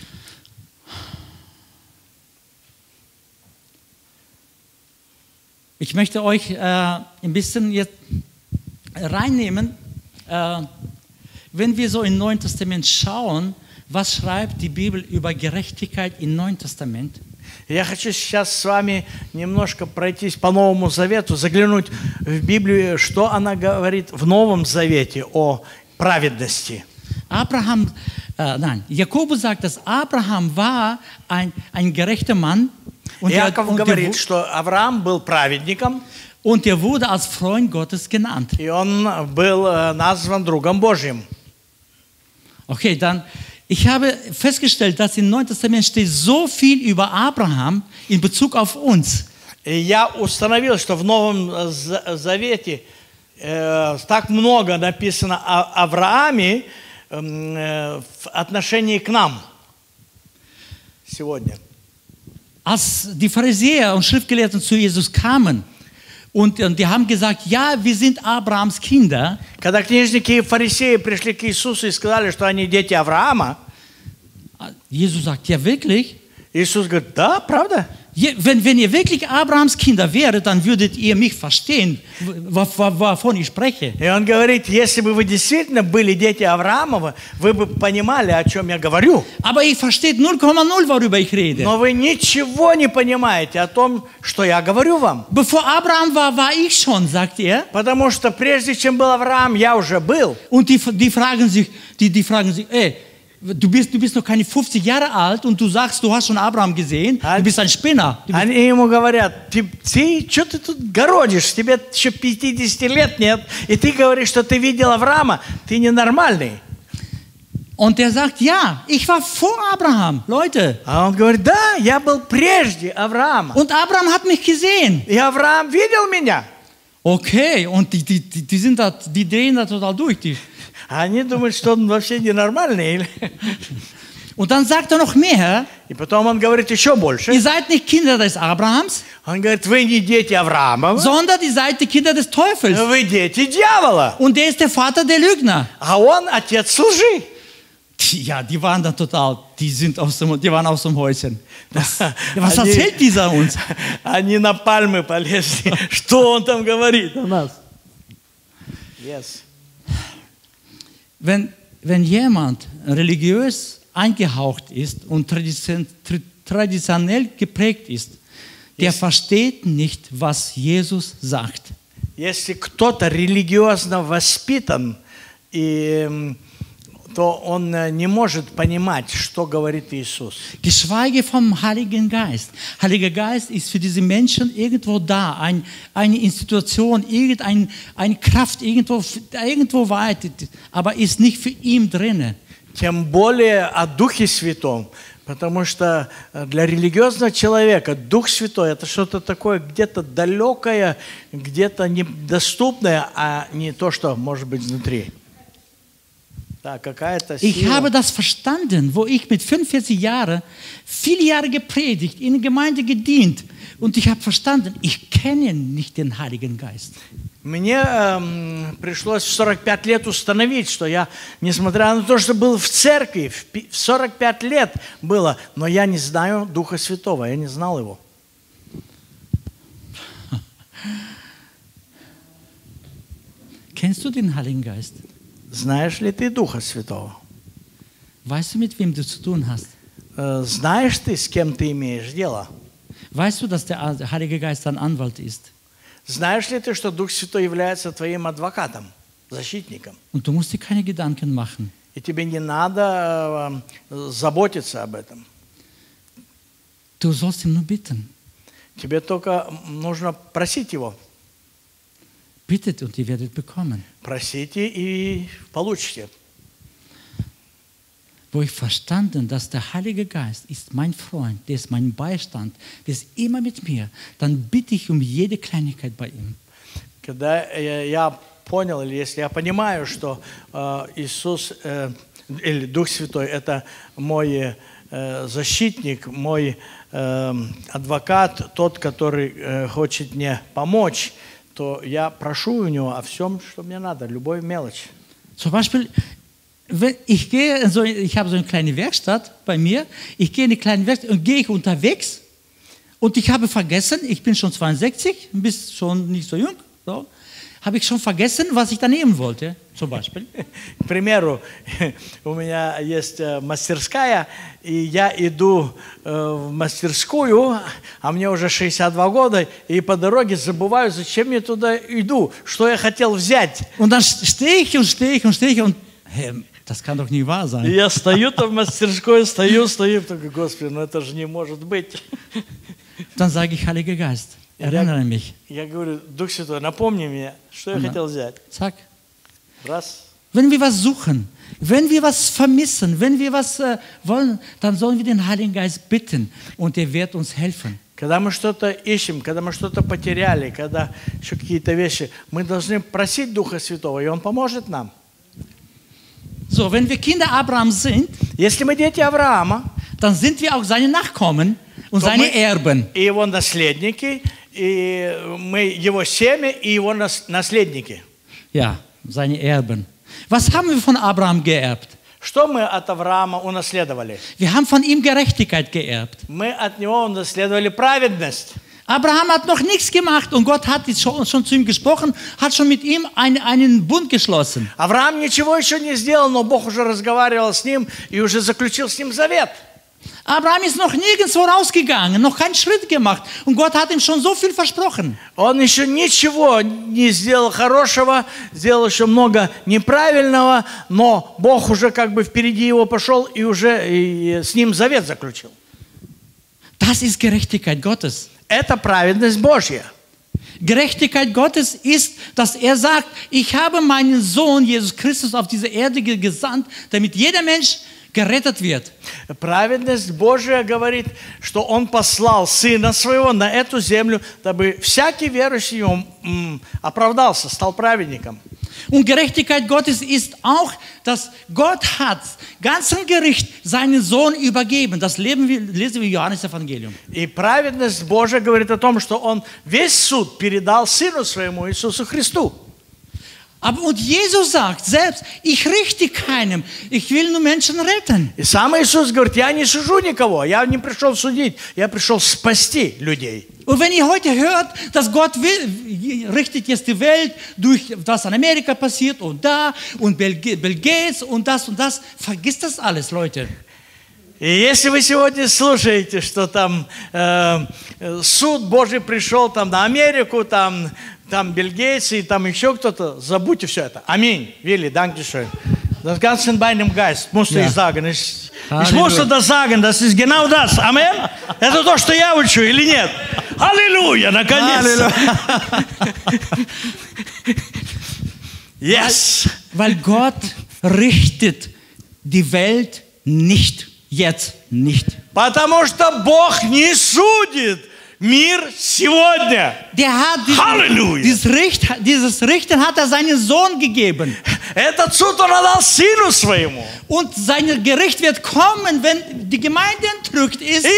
Ich möchte euch ein bisschen jetzt reinnehmen, wenn wir so im Neuen Testament schauen, was schreibt die Bibel über Gerechtigkeit im Neuen Testament? Я хочу сейчас с вами немножко пройтись по Новому Завету, заглянуть в Библию, что она говорит в Новом Завете о праведности. Jakobus sagt, dass Abraham war ein gerechter Mann und Иаков говорит, что Авраам был праведником, und er wurde als Freund Gottes genannt. и он был назван другом Божьим. Okay, dann, ich habe festgestellt, dass im Neuen Testament steht so viel über Abraham in Bezug auf uns. И я установил, что в Новом Завете так много написано о Аврааме в отношении к нам сегодня. Als die Pharisäer und Schriftgelehrten zu Jesus kamen und die haben gesagt, ja, wir sind Abrahams Kinder. Когда книжники и фарисеи пришли к Иисусу и сказали, что они дети Авраама, Jesus sagt, ja wirklich? Иисус говорит, да, правда? Wenn ihr wirklich Abrahams Kinder wäret, dann würdet ihr mich verstehen, wovon ich spreche. И он говорит, если бы вы действительно были дети Авраамова, вы бы понимали, о чем я говорю. Aber ihr versteht 0,0, worüber ich rede. Но вы ничего не понимаете о том, что я говорю вам. Bevor Abraham war ich schon, sagt er. Потому что прежде чем был Авраам, я уже был. Und die fragen sich, du bist noch keine 50 Jahre alt und du sagst, du hast schon Abraham gesehen, du bist ein Spinner. Они ему говорят, ты что ты тут городишь, тебе еще 50 лет нет, и ты говоришь, что ты видел Авраама, ты ненормальный. Und der sagt, ja, ich war vor Abraham, Leute. А он говорит, да, я был прежде Авраама. Und Abraham hat mich gesehen. И Авраам видел меня. Okay, und die drehen da total durch. Они думают, что он вообще ненормальный. Und dann sagt er noch mehr. И потом он говорит еще больше. Ihr seid nicht Kinder des Abrahams, Он говорит, вы не дети Авраама, sondern ihr seid die Kinder des Teufels. вы дети дьявола. Und der ist der Vater der Lügner. А он отец лжи. Ja, die waren da total, die waren aus dem Häuschen. Was erzählt dieser uns? Они на пальмы полезли. Что он там говорит о нас? Yes. Wenn jemand religiös eingehaucht ist und traditionell geprägt ist, der versteht nicht, was Jesus sagt. Если кто-то религиозно воспитан, то он не может понимать, что говорит Иисус. Geschweige vom Heiligen Geist. Heiliger Geist ist für diese Menschen irgendwo da, eine Institution, eine Kraft irgendwo weit, aber ist nicht für ihn drin. Тем более о Духе Святом, потому что для религиозного человека Дух Святой – это что-то такое где-то далекое, где-то недоступное, а не то, что может быть внутри. Ich habe das verstanden, wo ich mit 45 Jahren viele Jahre gepredigt, in der Gemeinde gedient und ich habe verstanden, ich kenne nicht den Heiligen Geist. Мне пришлось в 45 лет установить, что я, несмотря на то, что был в церкви, в 45 лет было, но я не знаю Духа Святого, я не знал его. Kennst du den Heiligen Geist? Знаешь ли ты Духа Святого? Weißt du, mit wem du zu tun hast? Знаешь ты, с кем ты имеешь дело? Weißt du, dass der Heilige Geist ein Anwalt ist? Знаешь ли ты, что Дух Святой является твоим адвокатом, защитником? Und du musst dir keine Gedanken machen. И тебе не надо заботиться об этом. Du sollst ihn nur bitten. Тебе только нужно просить его. Bittet und ihr werdet bekommen. Просите и получите. Wo ich verstanden, dass der Heilige Geist ist mein Freund, der ist mein Beistand, der ist immer mit mir, dann bitte ich um jede Kleinigkeit bei ihm. Когда я понял, или если я понимаю, что Иисус или Дух Святой – это мой защитник, мой адвокат, тот, который хочет мне помочь, то я прошу у него о всем, что мне надо, любой мелочь. Zum Beispiel, ich habe so eine kleine Werkstatt bei mir, ich gehe in eine kleine Werkstatt und gehe unterwegs und ich habe vergessen, ich bin schon 62, bist schon nicht so jung, so, habe ich schon vergessen, was ich da nehmen wollte, zum Beispiel. К примеру, у меня есть мастерская, и я иду в мастерскую, а мне уже 62 года, и по дороге забываю, зачем я туда иду, что я хотел взять. Und dann stehe ich und Das kann doch nicht wahr И sein. я стою там в мастерской, стою, только, Господи, ну это же не может быть. Dann sage ich, Heiliger Geist, erinnere mich. Я говорю, Дух Святой, напомни мне, что я хотел взять. Zack. Раз. Wenn wir was suchen, wenn wir was vermissen, wenn wir was wollen, dann sollen wir den Heiligen Geist bitten und er wird uns helfen. Когда мы что-то ищем, когда мы что-то потеряли, когда еще какие-то вещи, мы должны просить Духа Святого, и Он поможет нам. So, wenn wir Kinder Abrahams sind, Если мы дети Авраама, dann sind wir auch seine Nachkommen und то seine мы Erben. и его наследники, и мы его семя, и его наследники. Ja, seine Erben. Was haben wir von Abraham geerbt? Что мы от Авраама унаследовали? Wir haben von ihm Gerechtigkeit geerbt. Мы от него унаследовали праведность. Abraham hat noch nichts gemacht und Gott hat schon zu ihm gesprochen, hat schon mit ihm einen Bund geschlossen. Авраам ничего еще не сделал, но Бог уже разговаривал с ним и уже заключил с ним завет. Abraham ist noch nirgendwo rausgegangen, noch keinen Schritt gemacht und Gott hat ihm schon so viel versprochen. Он еще ничего не сделал хорошего, сделал еще много неправильного, но Бог уже как бы впереди его пошел и уже с ним завет заключил. Das ist Gerechtigkeit Gottes. Это праведность Божья. Gerechtigkeit Gottes ist, dass er sagt, ich habe meinen Sohn Jesus Christus auf diese Erde gesandt, damit jeder Mensch gerettet wird. Праведность Божия говорит, что Он послал Сына Своего на эту землю, дабы всякий верующий в Него оправдался, стал праведником. Und Gerechtigkeit Gottes ist auch, dass Gott hat ganzen Gericht seinen Sohn übergeben. Das lesen wir im Johannes-Evangelium. И праведность Божия говорит о том, что Он весь суд передал Сыну Своему Иисусу Христу. Und Jesus sagt selbst, ich richte keinem, ich will nur Menschen retten. И сам Иисус говорит, я не сужу никого, я не пришел судить, я пришел спасти людей. Und wenn ihr heute hört, dass Gott richtet jetzt die Welt durch was in Amerika passiert und da und Bill Gates und das, vergisst das alles, Leute. И если вы сегодня слушаете, что там суд Божий пришел там на Америку, там Bill Gates и там еще кто-то, забудьте все это. Аминь. Willi, danke schön. Das Ganze in meinem Geist, musst du sagen. Ich musste das sagen, das ist genau das. Amen. Это то, что я учу или нет? Аллилуйя, наконец-то. Yes. Weil Gott richtet die Welt nicht, jetzt nicht. Потому что Бог не судит мир сегодня. Der hat dieses Richten hat er seinen Sohn gegeben. Этот суд он отдал Сыну Своему. Und sein Gericht wird kommen, wenn die Gemeinde entrückt ist.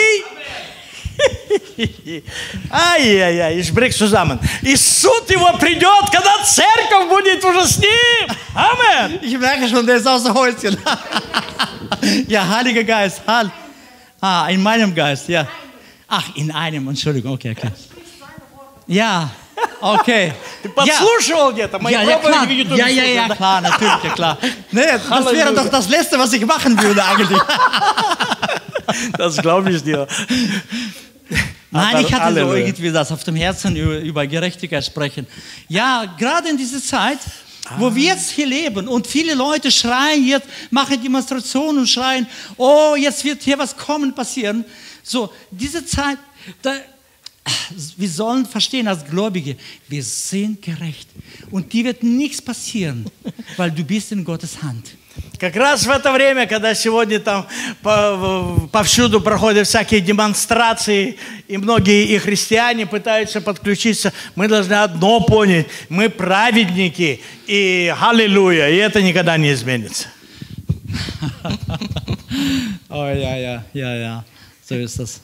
Ай-яй-яй, ich brich zusammen. И суд его придет, когда церковь будет уже с ним. Amen. Ich merke schon, der ist aus dem Häuschen. Ja, Heiliger Geist. In meinem Geist, ja. Ach, in einem, Entschuldigung, okay. Ja, okay. Ты подслушивал где-то мои проповеди в YouTube? Ja, klar, natürlich, ja, klar. Nee, das wäre doch das Letzte, was ich machen würde eigentlich. Das glaube ich dir. Nein, ich hatte so irgendwie das auf dem Herzen über Gerechtigkeit sprechen. Ja, gerade in dieser Zeit, wo wir jetzt hier leben und viele Leute schreien jetzt, machen Demonstrationen und schreien, oh, jetzt wird hier was passieren. So, diese Zeit, wir sollen verstehen als Gläubige, wir sind gerecht. Und dir wird nichts passieren, weil du bist in Gottes Hand. Как раз в это время, когда сегодня там повсюду проходят всякие демонстрации, и многие и христиане пытаются подключиться, мы должны одно понять: мы праведники, и аллилуйя, и это никогда не изменится. Oh, ja. So ist das.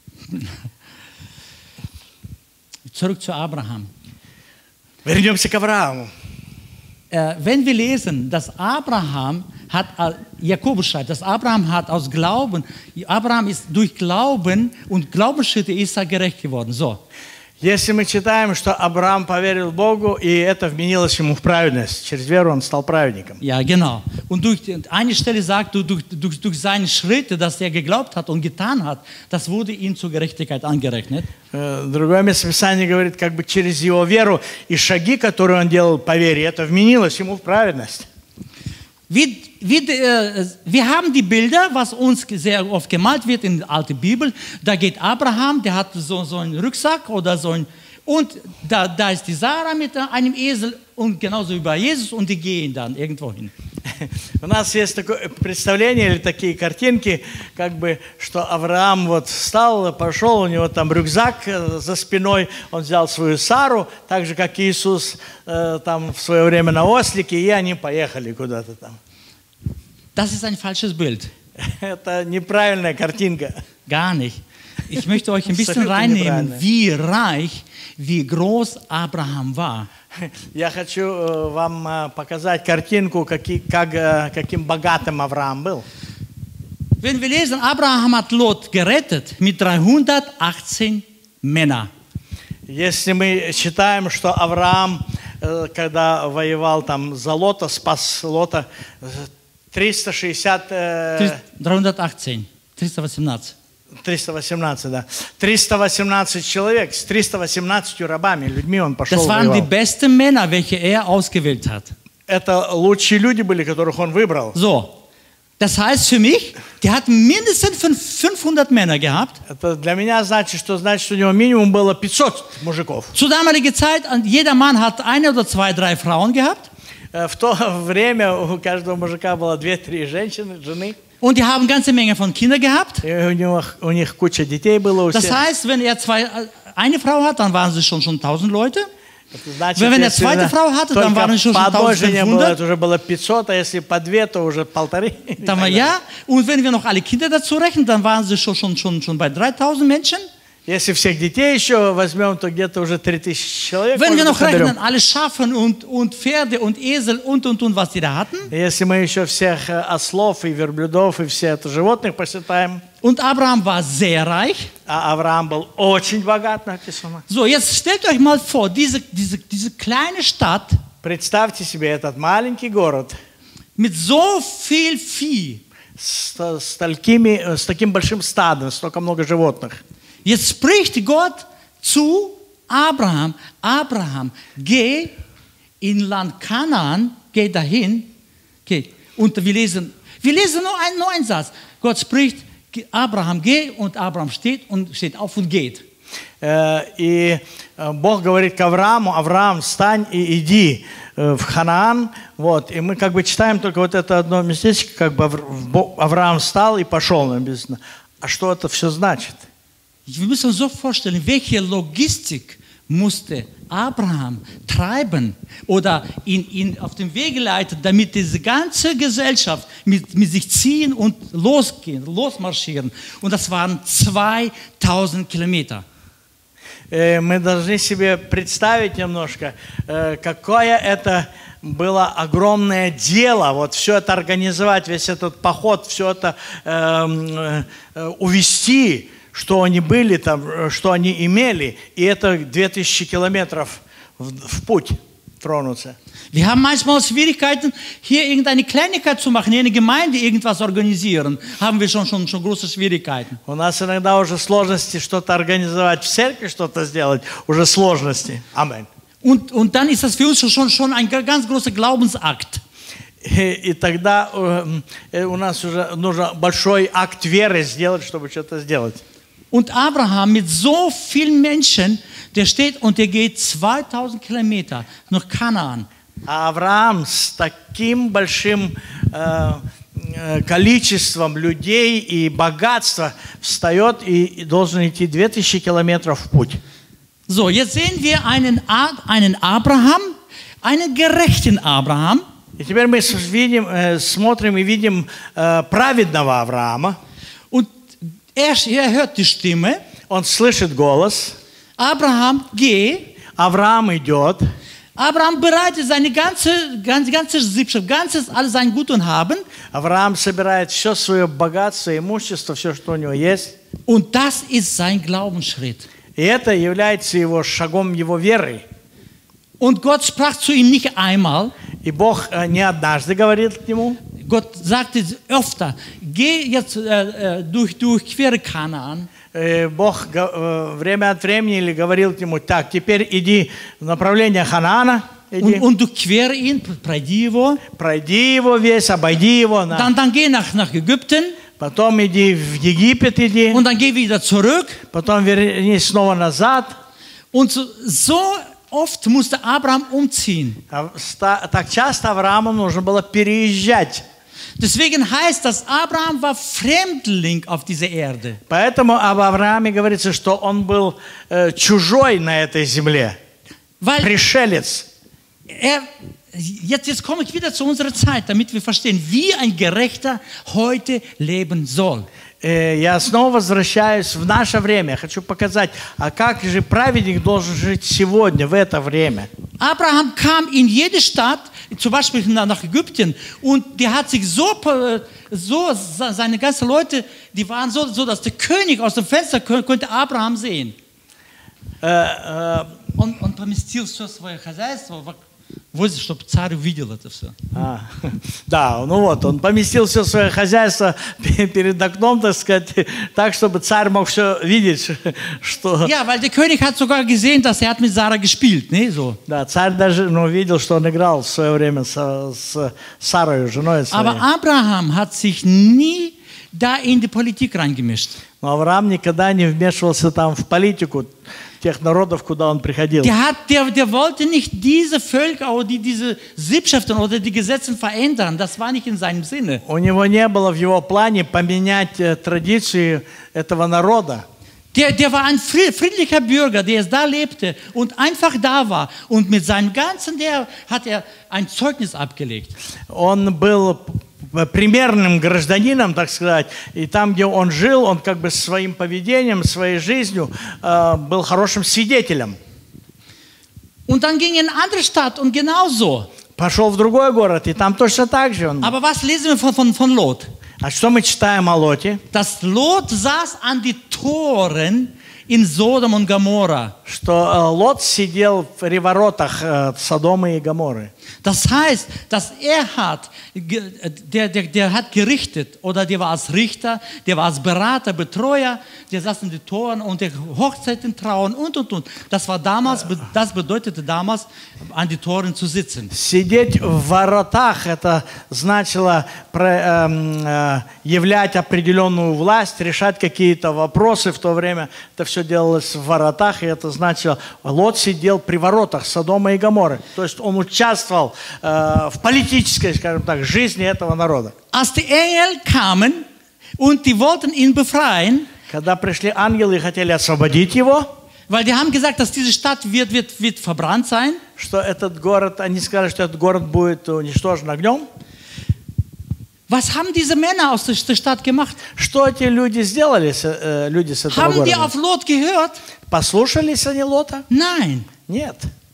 Zurück zu Abraham. Вернемся к Аврааму. Wenn wir lesen, dass Abraham hat, Jakobus schreibt, dass Abraham hat aus Glauben, Abraham ist durch Glauben und Glaubensschritte ist er gerecht geworden. So. Если мы читаем, что Авраам поверил Богу, и это вменилось ему в праведность, через веру он стал праведником. Ja, genau. Und eine Stelle sagt, durch seine Schritte, dass er geglaubt hat und getan hat, das wurde ihm zur Gerechtigkeit angerechnet. Другое место Писания говорит, как бы через его веру и шаги, которые он делал по вере, это вменилось ему в праведность. Wir haben die Bilder, was uns sehr oft gemalt wird in der alten Bibel. Da geht Abraham, der hat so einen Rucksack oder so ein, und da ist die Sarah mit einem Esel und genauso wie bei Jesus und die gehen dann irgendwo hin. У нас есть такое представление или такие картинки, как бы, что Авраам вот встал, пошел, у него там рюкзак за спиной, он взял свою Сару, так же, как Иисус там в свое время на ослике, и они поехали куда-то там. Das ist ein falsches Bild. Это неправильная картинка. Gar nicht. Ich möchte euch ein bisschen reinnehmen, wie reich, wie groß Abraham war. Я хочу вам показать картинку, каким богатым Авраам был. Wenn wir lesen, Abraham hat Lot gerettet mit 318 Männern. Если мы считаем, что Авраам, когда воевал там за Лота, спас Лота, 318, да. 318 человек, с 318 рабами, людьми он пошел Das waren die воевал. besten Männer, welche er ausgewählt hat. Это лучшие люди были, которых он выбрал. So, das heißt für mich, die hatten mindestens 500 Männer gehabt. Это для меня значит, что у него минимум было 500 мужиков. Zur damaligen Zeit, jeder Mann hat eine oder zwei, drei Frauen gehabt. В то время у каждого мужика было 2-3 женщины, жены. Und die haben eine ganze Menge von Kindern gehabt. У них куча детей было у всех. Das heißt, wenn er eine Frau hat, dann waren sie schon 1000 Leute. Значит, wenn er eine zweite Frau hatte, dann waren es schon 1500. Это уже было 500, а если по 2, то уже 1,5. Ja, und wenn wir noch alle Kinder dazu rechnen, dann waren sie schon bei 3000 Menschen. Если всех детей еще возьмем, то где-то уже 3000 человек. Wenn wir noch rechnen, alle Schafen und Pferde und Esel und, was die da hatten. Если мы еще всех ослов и верблюдов и все это животных посчитаем. Und Abraham war sehr reich. А Авраам был очень богат, написано. So, jetzt stellt euch mal vor, diese kleine Stadt. Представьте себе этот маленький город. Mit so viel Vieh. С таким большим стадом, столько много животных. Jetzt spricht Gott zu Abraham, Abraham, geh in Land Kanaan, geh dahin, geh. Und wir lesen nur einen Satz. Gott spricht, Abraham, geh, und Abraham steht auf und geht. И Бог говорит к Аврааму: Авраам, встань и иди в Ханаан. Вот. И мы как бы читаем только вот это одно местечко, как бы Авраам встал и пошел, написано. А что это все значит? Wir müssen uns so vorstellen, welche Logistik musste Abraham treiben oder ihn auf den Weg leiten, damit diese ganze Gesellschaft mit sich ziehen und losmarschieren. Und das waren 2000 Kilometer. Мы должны себе представить немножко, какое это было огромное дело, вот все это организовать, весь этот поход, все это увести, что они были там, что они имели, и это 2000 километров в путь тронуться. Wir haben manchmal Schwierigkeiten, hier irgendeine Kleinigkeit zu machen, hier eine Gemeinde irgendwas organisieren. Haben wir schon große Schwierigkeiten. У нас иногда уже сложности что-то организовать в церкви, что-то сделать, уже сложности. Аминь. Und dann ist das für uns schon ein ganz großer Glaubensakt. И тогда у нас уже нужно большой акт веры сделать, чтобы что-то сделать. Und Abraham mit so vielen Menschen, der steht und der geht 2000 Kilometer nach Kanaan. А Авраам с таким большим количеством людей и богатства встает и должен идти 2000 километров в путь. So, jetzt sehen wir einen Abraham, einen gerechten Abraham. И теперь мы смотрим и видим праведного Авраама. Und er hört die Stimme. Он слышит голос. Abraham, geh. Авраам идет. Abraham bereitet seine ganze Sippschaft, alles sein Gut und Haben. Авраам собирает все свое богатство, имущество, все, что у него есть. Und das ist sein Glaubensschritt. И это является его шагом его веры. Und Gott sprach zu ihm nicht einmal. И Бог не однажды говорит к нему. Gott sagte öfter, geh jetzt quere Kanaan. Бог время от времени говорил к нему: так, теперь иди в направление Ханаана. иди. und durchquere ihn, пройди его. Пройди его весь, обойди его. Dann geh nach Ägypten. Потом иди в Египет, иди. Und dann geh wieder zurück. Потом вернись снова назад. Und so oft musste Abraham umziehen. Так часто Аврааму нужно было переезжать. Deswegen heißt das, Abraham war Fremdling auf dieser Erde. Поэтому об Аврааме говорится, что он был чужой на этой земле. Weil Пришелец. Jetzt komme ich wieder zu unserer Zeit, damit wir verstehen, wie ein Gerechter heute leben soll. Я снова возвращаюсь в наше время. Я хочу показать, а как же праведник должен жить сегодня, в это время. Abraham kam in jede Stadt, zum Beispiel nach Ägypten, und der hat sich seine ganzen Leute, die waren so, dass der König aus dem Fenster konnte Abraham sehen. Он поместил все свое хозяйство возле, чтобы царь увидел это все. Да, ну вот, он поместил все свое хозяйство перед окном, так сказать, так, чтобы царь мог все видеть, что... Ja, weil der König hat sogar gesehen, dass er hat mit Sarah gespielt, ne, so. Да, царь даже видел, что он играл в свое время с Сарой, женой своей. Aber Abraham hat sich nie da in die Politik reingemischt. Но Авраам никогда не вмешивался там в политику тех народов, куда он приходил. Der wollte nicht diese Völker oder diese Sippschaften oder die Gesetze verändern. Das war nicht in seinem Sinne. У него не было в его плане поменять традиции этого народа. Der war ein friedlicher Bürger, der da lebte und einfach da war. Und mit seinem Ganzen, hat er ein Zeugnis abgelegt. Он был примерным гражданином, так сказать, и там, где он жил, он как бы своим поведением, своей жизнью был хорошим свидетелем. Und dann ging er in eine andere Stadt und genauso. Пошел в другой город, и там точно так же он был. Aber was lesen wir von Lot? А что мы читаем о Лоте? Dass Lot saß an die Toren in Sodom und Gomorra. Что Лот сидел при воротах Содома и Гоморры. Das heißt, dass der hat gerichtet, oder der war als Richter, der war als Berater, Betreuer, der saß in den Toren und der Hochzeiten trauen und. Das bedeutete damals, an den Toren zu sitzen. Сидеть в воротах, это значило являть определенную власть, решать какие-то вопросы. В то время это все делалось в воротах, и это значило, Лот сидел при воротах Содома и Гоморры. То есть он участвовал в политической, скажем так, жизни этого народа. Als die Engel kamen und die wollten ihn befreien, когда пришли ангелы и хотели освободить его, weil die haben gesagt, dass diese Stadt wird verbrannt sein, что этот город, они сказали, что этот город будет уничтожен огнем. Was haben diese Männer aus der Stadt gemacht? Что эти люди сделали, люди с этого haben города? Die auf Lot gehört? Послушались они Лота? Nein. Нет.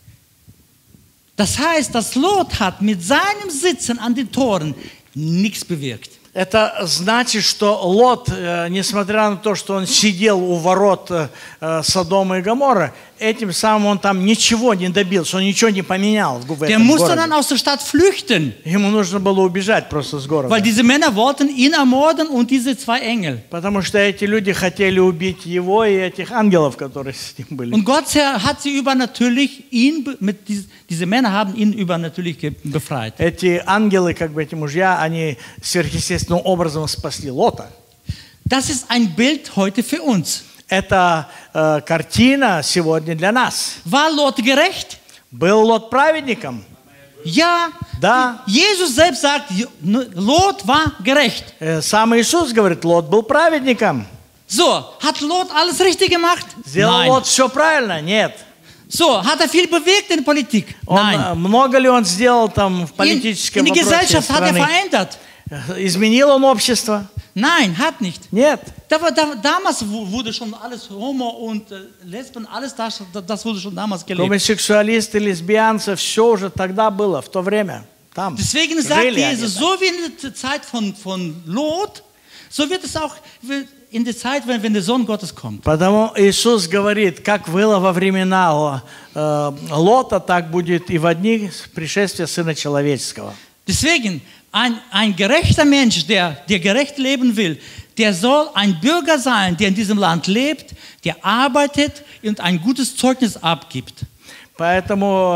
Das heißt, dass Lot hat mit seinem Sitzen an den Toren nichts bewirkt. Это значит, что Лот, несмотря на то, что он сидел у ворот Содома и Гоморры, этим самым он там ничего не добился, он ничего не поменял в Der этом musste городе. dann aus der Stadt flüchten. Ему нужно было убежать просто с города. Weil diese Männer wollten ihn ermorden und diese zwei Engel. Потому что эти люди хотели убить его и этих ангелов, которые с ним были. Und Gott hat sie übernatürlich, diese Männer haben ihn übernatürlich befreit. Эти ангелы, как бы эти мужья, они сверхъестественным образом спасли Лота. Das ist ein Bild heute für uns. Это картина сегодня для нас. War Lot gerecht? Был Лот праведником? Ja. Да. Jesus selbst sagt, Lot war gerecht. Сам Иисус говорит, Лот был праведником. So, hat Lot alles richtig gemacht? Сделал Nein. Лот все правильно? Нет. So, hat viel bewirkt in der Politik? Nein. Много ли он сделал там в политическом In die вопросе Gesellschaft hat страны? verändert? Изменил он общество? Nein, hat nicht. Нет. Damals wurde schon alles Homo und Lesben, alles das wurde schon damals gelebt. Гомосексуалисты, лесбиянцы, все уже тогда было, в то время. Там. Deswegen sagt Jesus, so wie in der Zeit von Lot, so wird es auch in der Zeit, wenn der Sohn Gottes kommt. Потому Иисус говорит, как было во времена Лота, так будет и в дни пришествия Сына Человеческого. Deswegen, ein gerechter Mensch, der gerecht leben will, der soll ein Bürger sein, der in diesem Land lebt, der arbeitet und ein gutes Zeugnis abgibt. Поэтому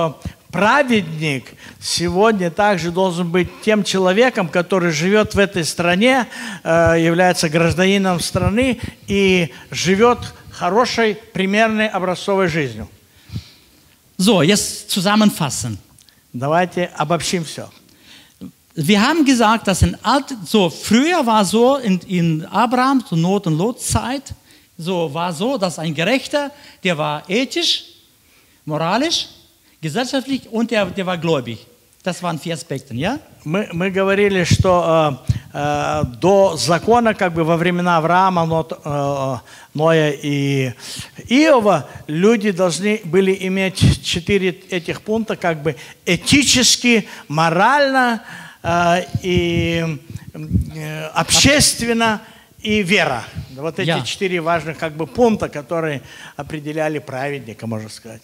праведник сегодня также должен быть тем человеком, который живет в этой стране, является гражданином страны и живет хорошей, примерной, образцовой жизнью. So, jetzt zusammenfassen. Давайте обобщим все. Wir haben gesagt, dass früher war so in Abraham, zur Not- und Lotzeit, war so, dass ein Gerechter, der war ethisch, moralisch, gesellschaftlich und der war gläubig. Das waren 4 Aspekte, ja? Мы говорили, что до закона, как бы во времена Авраама, Ноя и Иова, люди должны были иметь 4 этих пункта, как бы этически, морально и общественно и вера. Вот эти 4 важных как бы пункта, которые определяли праведника, можно сказать.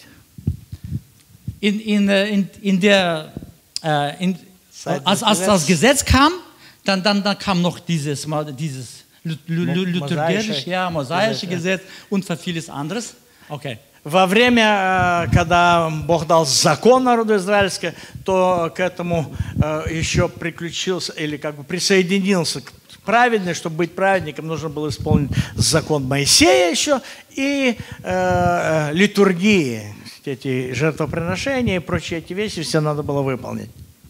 Als das Gesetz kam, dann kam noch dieses mosaische Gesetz und vieles anderes. Okay. Во время, когда Бог дал закон народу израильскому, то к этому еще приключился или как бы присоединился к праведности. Чтобы быть праведником, нужно было исполнить закон Моисея еще и литургии, эти жертвоприношения и прочие эти вещи все надо было выполнить.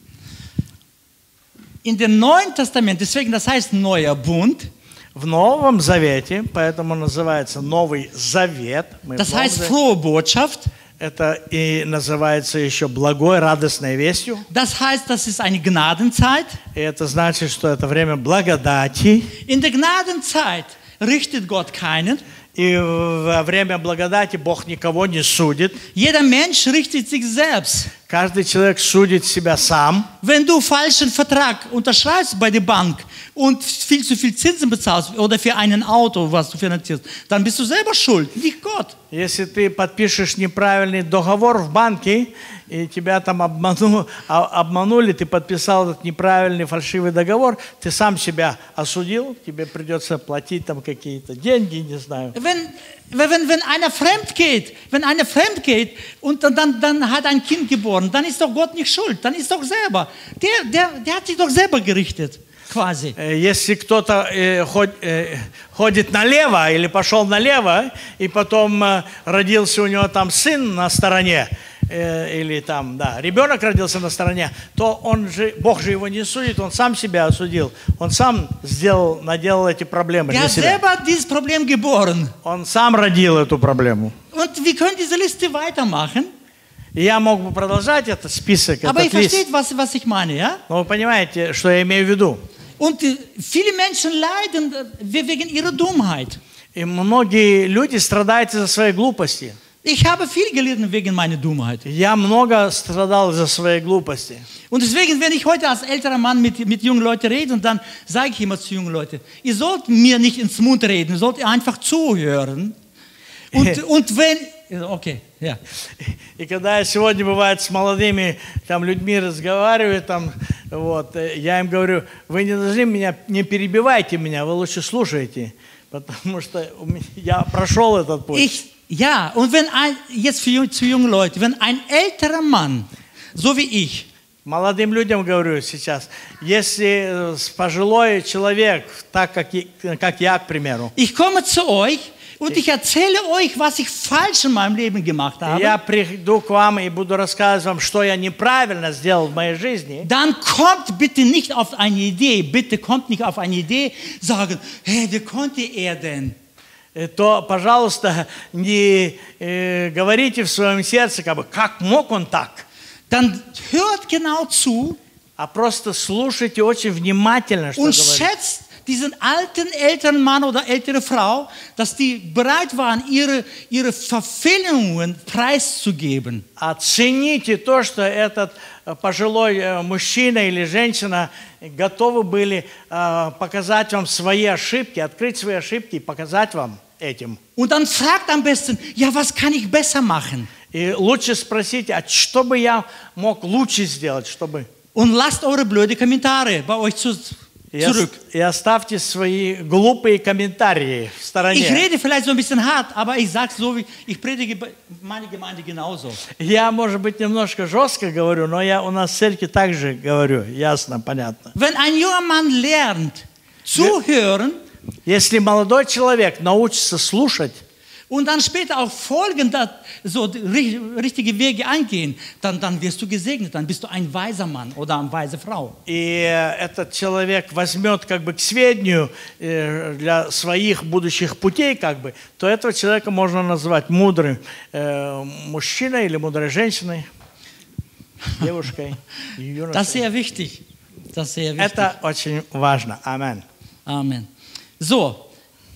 In dem Neuen Testament, deswegen das heißt Neuer Bund. В Новом Завете, поэтому называется Новый Завет. Das heißt frohe Botschaft. Это и называется еще благой, радостной вестью. Das heißt, das ist eine Gnadenzeit. И это значит, что это время благодати. In der Gnadenzeit richtet Gott keinen. И во время благодати Бог никого не судит. Jeder Mensch richtet sich selbst. Каждый человек судит себя сам. Wenn du falschen Vertrag unterschreibst bei der Bank und viel zu viel Zinsen bezahlst oder für ein Auto, was du finanzierst, dann bist du selber schuld, nicht Gott. Если ты подпишешь неправильный договор в банке, и тебя там обманули, ты подписал этот неправильный фальшивый договор, ты сам себя осудил, тебе придется платить там какие-то деньги, не знаю. Wenn einer fremd geht und dann hat ein Kind geboren, dann ist doch Gott nicht schuld, dann ist doch selber. Der hat sich doch selber gerichtet, quasi. Если кто-то ходит налево или пошел налево, и потом родился у него там сын на стороне, или там, да, ребенок родился на стороне, то Бог же его не судит, он сам себя осудил, он сам наделал эти проблемы для себя. Dieses Problem geboren. Он сам родил эту проблему. Und wir können diese Liste weitermachen. И я мог бы продолжать этот список, Aber этот ihr лист. versteht, was ich meine, ja? Но вы понимаете, что я имею в виду. Und viele Menschen leiden wegen ihrer Dummheit. И многие люди страдают из-за своей глупости. Ich habe viel gelitten wegen meiner Dummheit. Я много страдал из-за своей глупости. Und deswegen, wenn ich heute als älterer Mann mit jungen Leuten rede, und dann sage ich immer zu jungen Leuten, ihr sollt mir nicht ins Mund reden, ihr sollt einfach zuhören. Und wenn, okay, ja. И когда я сегодня, бывает, с молодыми там, людьми разговариваю, там, вот, я им говорю, вы не должны меня, не перебивайте меня, вы лучше слушайте, потому что я прошел этот путь. Ja, und jetzt zu jungen Leuten, wenn ein älterer Mann, so wie ich, молодым людям говорю сейчас, если пожилой человек, так как я, к примеру, ich komme zu euch und ich erzähle euch, was ich falsch in meinem Leben gemacht habe, я приду к вам и буду рассказывать вам, что я неправильно сделал в моей жизни, dann kommt bitte nicht auf eine Idee, sagen, hey, wie konnte er denn? То, пожалуйста, не говорите в своем сердце, как мог он так. Dann hört genau zu. А просто слушайте очень внимательно, что und говорит. Schätzt diesen alten älteren Mann oder ältere Frau, dass die bereit waren, ihre Verfehlungen preiszugeben. Оцените то, что этот пожилой мужчина или женщина готовы были показать вам свои ошибки, открыть свои ошибки и показать вам этим. Und dann fragt am besten, ja, was kann ich besser machen? И лучше спросите, а что бы я мог лучше сделать, чтобы... Und lasst eure blöde Kommentare bei euch zurück. И оставьте свои глупые комментарии в Ich стороне. rede vielleicht so ein bisschen hart, aber ich sage so, wie ich predige meine Gemeinde genauso. Я, может быть, немножко жестко говорю, но я у нас в церкви также говорю, ясно, понятно. Wenn ein junger Mann lernt, zuhören Если молодой человек научится слушать, und dann später auch folgend so richtige Wege eingehen, dann wirst du gesegnet, dann bist du ein weiser Mann oder eine weise Frau. и этот человек возьмет как бы к сведению для своих будущих путей, как бы, то этого человека можно назвать мудрым мужчиной или мудрой женщиной, девушкой, Das ist юношей. sehr wichtig. Das ist sehr wichtig. Это очень важно. Amen. Amen. So,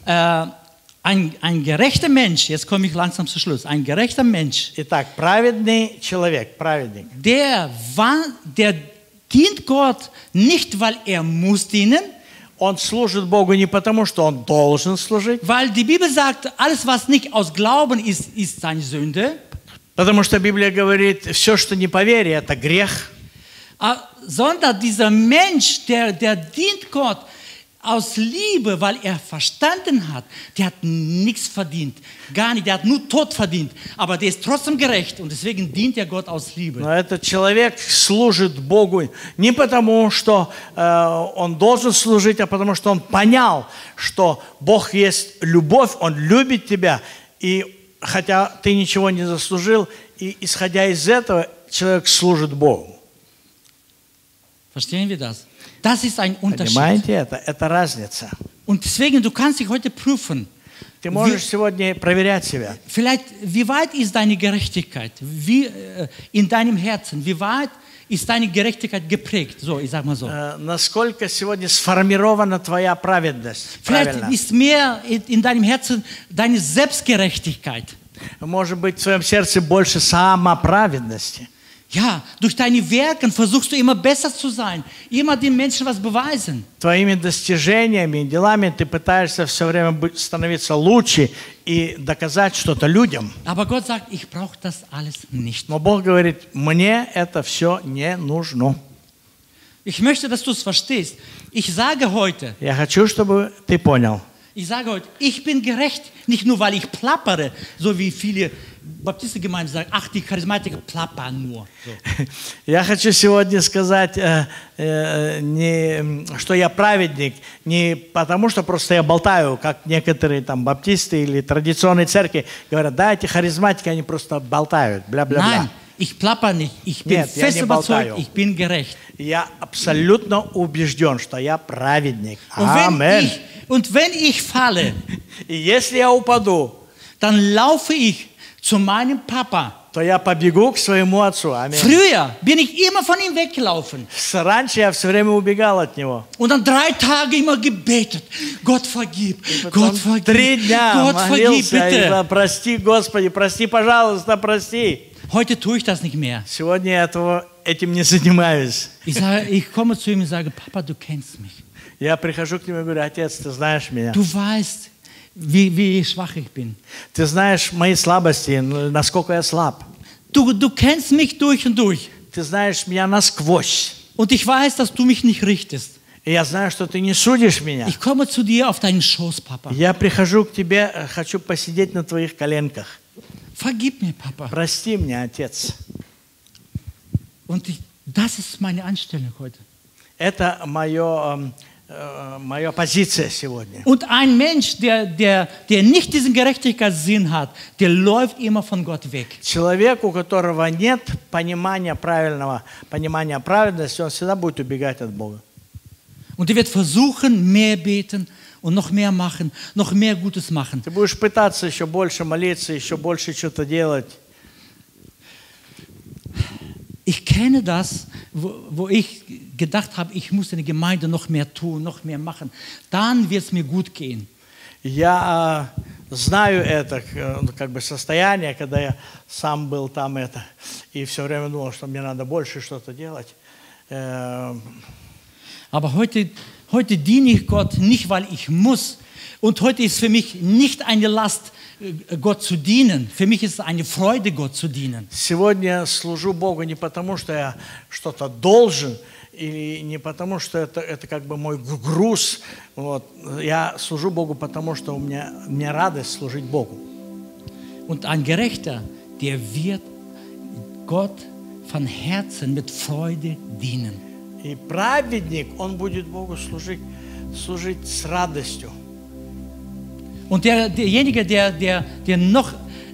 ein gerechter Mensch, jetzt komme ich langsam zum Schluss, ein gerechter Mensch, Итак, праведный человек, праведник, der dient Gott nicht, weil er muss dienen, он служит Богу не потому, что он должен служить, weil die Bibel sagt, alles, was nicht aus Glauben ist, ist seine Sünde, потому что Библия говорит, все, что не по вере, это грех. sondern dieser Mensch, der dient Gott aus Liebe, weil er verstanden hat, der hat nichts verdient, gar nicht, der hat nur Tod verdient, aber der ist trotzdem gerecht und deswegen dient er Gott aus Liebe. Но этот человек служит Богу не потому, что он должен служить, а потому, что он понял, что Бог есть любовь, Он любит тебя, и хотя ты ничего не заслужил, и исходя из этого, человек служит Богу. Verstehen wir das? Das ist ein Unterschied. Понимаете это? Это разница. Und deswegen, du kannst dich heute prüfen, Ты можешь сегодня проверять себя. vielleicht, wie weit ist deine Gerechtigkeit? Wie in deinem Herzen, wie weit ist deine Gerechtigkeit geprägt? So, ich sag mal so. Насколько сегодня сформирована твоя праведность? Vielleicht Правильно. ist mehr in deinem Herzen deine Selbstgerechtigkeit. Может быть, в твоем сердце больше самоправедности. Ja, durch deine Werke versuchst du immer besser zu sein, immer den Menschen was beweisen. Твоими достижениями и делами ты пытаешься все время становиться лучше и доказать что-то людям. Aber Gott sagt, ich brauche das alles nicht. Но Бог говорит, мне это все не нужно. Ich möchte, dass du es verstehst. Ich sage heute, Я хочу, чтобы ты понял. ich bin gerecht, nicht nur, weil ich plappere, so wie viele Baptistengemeinden sagen, ach, die Charismatiker plappern nur. So. Я хочу сегодня сказать, что я праведник, не потому, что просто я болтаю, как некоторые там баптисты или традиционные церкви говорят, да, эти харизматики, они просто болтают, бля-бля-бля. Nein, ich plapper nicht. Ich bin Нет, я fest не überzeugt, болтаю. ich bin gerecht. Я абсолютно убежден, что я праведник. Und Амен. wenn ich falle, И если я упаду, dann laufe ich zu meinem Papa. то я побегу к своему отцу. Аминь. Früher bin ich immer von ihm weggelaufen. Раньше я все время убегал от него. Und dann 3 Tage immer gebetet. Gott vergib, Потом Gott vergib, 3 дня Gott vergib молился, и bitte. говорил, прости, Господи, прости, пожалуйста, прости. Heute tue ich das nicht mehr. Сегодня я этим не занимаюсь. Ich komme zu ihm und sage, Papa, du kennst mich. Я прихожу к нему и говорю, отец, ты знаешь меня. Du weißt, wie schwach ich bin. Ты знаешь мои слабости, насколько я слаб. Du kennst mich durch und durch. Ты знаешь меня насквозь. Und ich weiß, dass du mich nicht richtest. И я знаю, что ты не судишь меня. Ich komme zu dir auf deinen Schoß, Papa. Я прихожу к тебе, хочу посидеть на твоих коленках. Vergib mir, Papa. Прости меня, отец. Und das ist meine Einstellung heute. Это моя позиция сегодня. Und ein Mensch, der nicht diesen Gerechtigkeitssinn hat, der läuft immer von Gott weg. Человек, у которого нет понимания праведности, он всегда будет убегать от Бога. Und er wird versuchen, mehr beten und noch mehr machen, noch mehr Gutes machen. Ты будешь пытаться еще больше молиться, еще больше что-то делать. Ich kenne das, wo ich gedacht habe, ich muss in der Gemeinde noch mehr tun, noch mehr machen. Dann wird es mir gut gehen. Я знаю это как бы состояние, когда я сам был там и все время думал, что мне надо больше что-то делать. Aber heute diene ich Gott nicht, weil ich muss. Und heute ist für mich nicht eine Last, Gott zu dienen. Für mich ist es eine Freude, Gott zu dienen. Сегодня служу Богу не потому, что я что-то должен, или не потому, что это как бы мой груз. Вот. Я служу Богу, потому что мне радость служить Богу. Und ein Gerechter, der wird Gott von Herzen mit Freude dienen. И праведник, он будет Богу служить с радостью. Und derjenige, der noch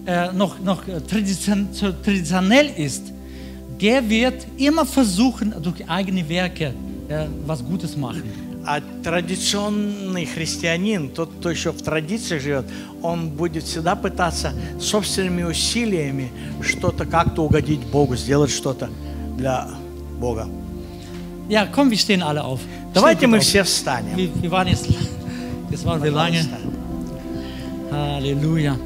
traditionell ist, der wird immer versuchen, durch eigene Werke was Gutes machen. А традиционный христианин, тот, кто еще в традициях живет, он будет всегда пытаться собственными усилиями что-то как-то угодить Богу, сделать что-то для Бога. Ja, komm, wir stehen alle auf. Давайте мы все встанем. Wir waren jetzt waren wir lange. Halleluja.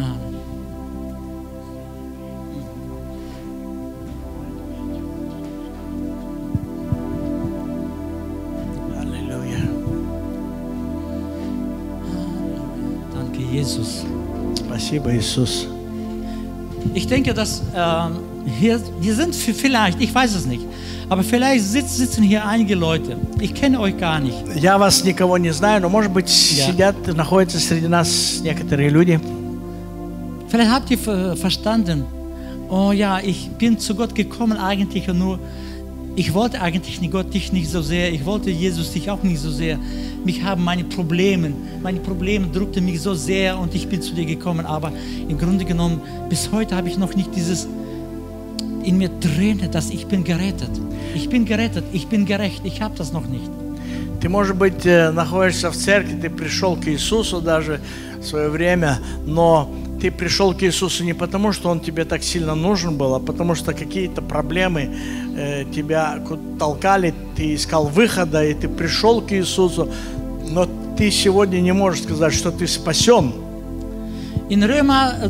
Jesus. Спасибо, Иисус. Ich denke, dass hier sind vielleicht, ich weiß es nicht, aber vielleicht sitzen hier einige Leute. Ich kenne euch gar nicht. Я вас никого не знаю, но может быть сидят, находятся среди нас некоторые люди. Vielleicht habt ihr verstanden, oh ja, ich bin zu Gott gekommen eigentlich und nur, ich wollte eigentlich Gott dich nicht so sehr, ich wollte Jesus dich auch nicht so sehr. Mich haben meine Probleme drückten mich so sehr und ich bin zu dir gekommen, aber im Grunde genommen, bis heute habe ich noch nicht dieses in mir drin, dass ich bin gerettet, ich bin gerecht, ich habe das noch nicht. Ты, может быть, находишься в церкви, ты пришел к Иисусу даже в свое время, но ты пришел к Иисусу не потому, что Он тебе так сильно нужен был, а потому что какие-то проблемы тебя толкали, ты искал выхода, и ты пришел к Иисусу, но ты сегодня не можешь сказать, что ты спасен. In Römer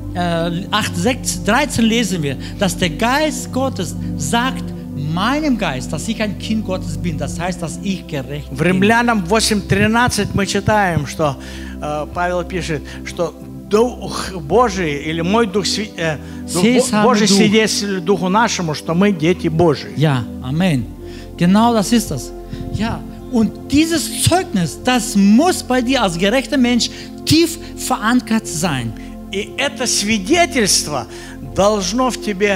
8:13 lesen wir, dass der Geist Gottes sagt meinem Geist, dass ich ein Kind Gottes bin. Das heißt, dass ich gerecht bin. В Римлянам 8:13 мы читаем, что Павел пишет, что Дух Божий или мой Дух Божий свидетельствует Духу нашему, что мы дети Божии. Ja, Amen. Genau das ist das. Ja, und dieses Zeugnis, das muss bei dir als gerechter Mensch tief verankert sein. И это свидетельство должно в тебе,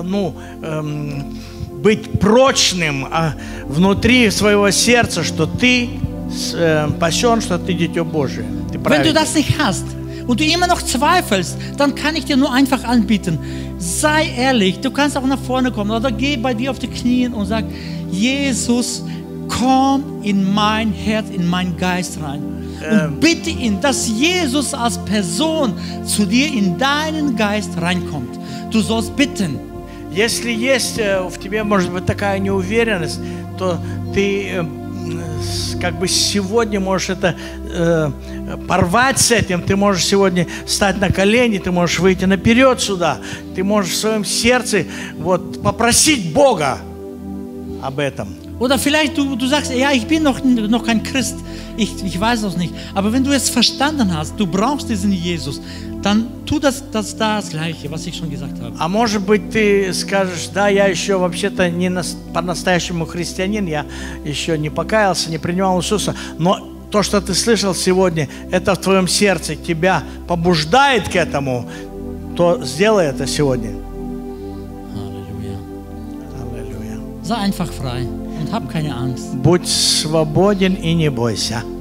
быть прочным внутри своего сердца, что ты спасен, что ты дитё Божие. Wenn du das nicht hast und du immer noch zweifelst, dann kann ich dir nur einfach anbieten, sei ehrlich, du kannst auch nach vorne kommen oder geh bei dir auf die Knie und sag, Jesus, komm in mein Herz, in meinen Geist rein. Und bitte ihn, dass Jesus als Person zu dir in deinen Geist reinkommt. Du sollst bitten. Если есть в тебе, может быть, такая неуверенность, то ты как бы сегодня можешь это порвать с этим. Ты можешь сегодня встать на колени, ты можешь выйти наперед сюда. Ты можешь в своем сердце попросить Бога об этом. Oder vielleicht du sagst, ja, ich bin noch kein Christ, ich weiß das nicht. Aber wenn du es verstanden hast, du brauchst diesen Jesus, dann tu das Gleiche, was ich schon gesagt habe. А может быть, ты скажешь, да, я еще вообще-то не по-настоящему христианин, я еще не покаялся, не принимал Иисуса, но то, что ты слышал сегодня, это в твоем сердце тебя побуждает к этому, то сделай это сегодня. Halleluja. Аллилуйя. Sei einfach frei und hab keine Angst. Будь свободен и не бойся.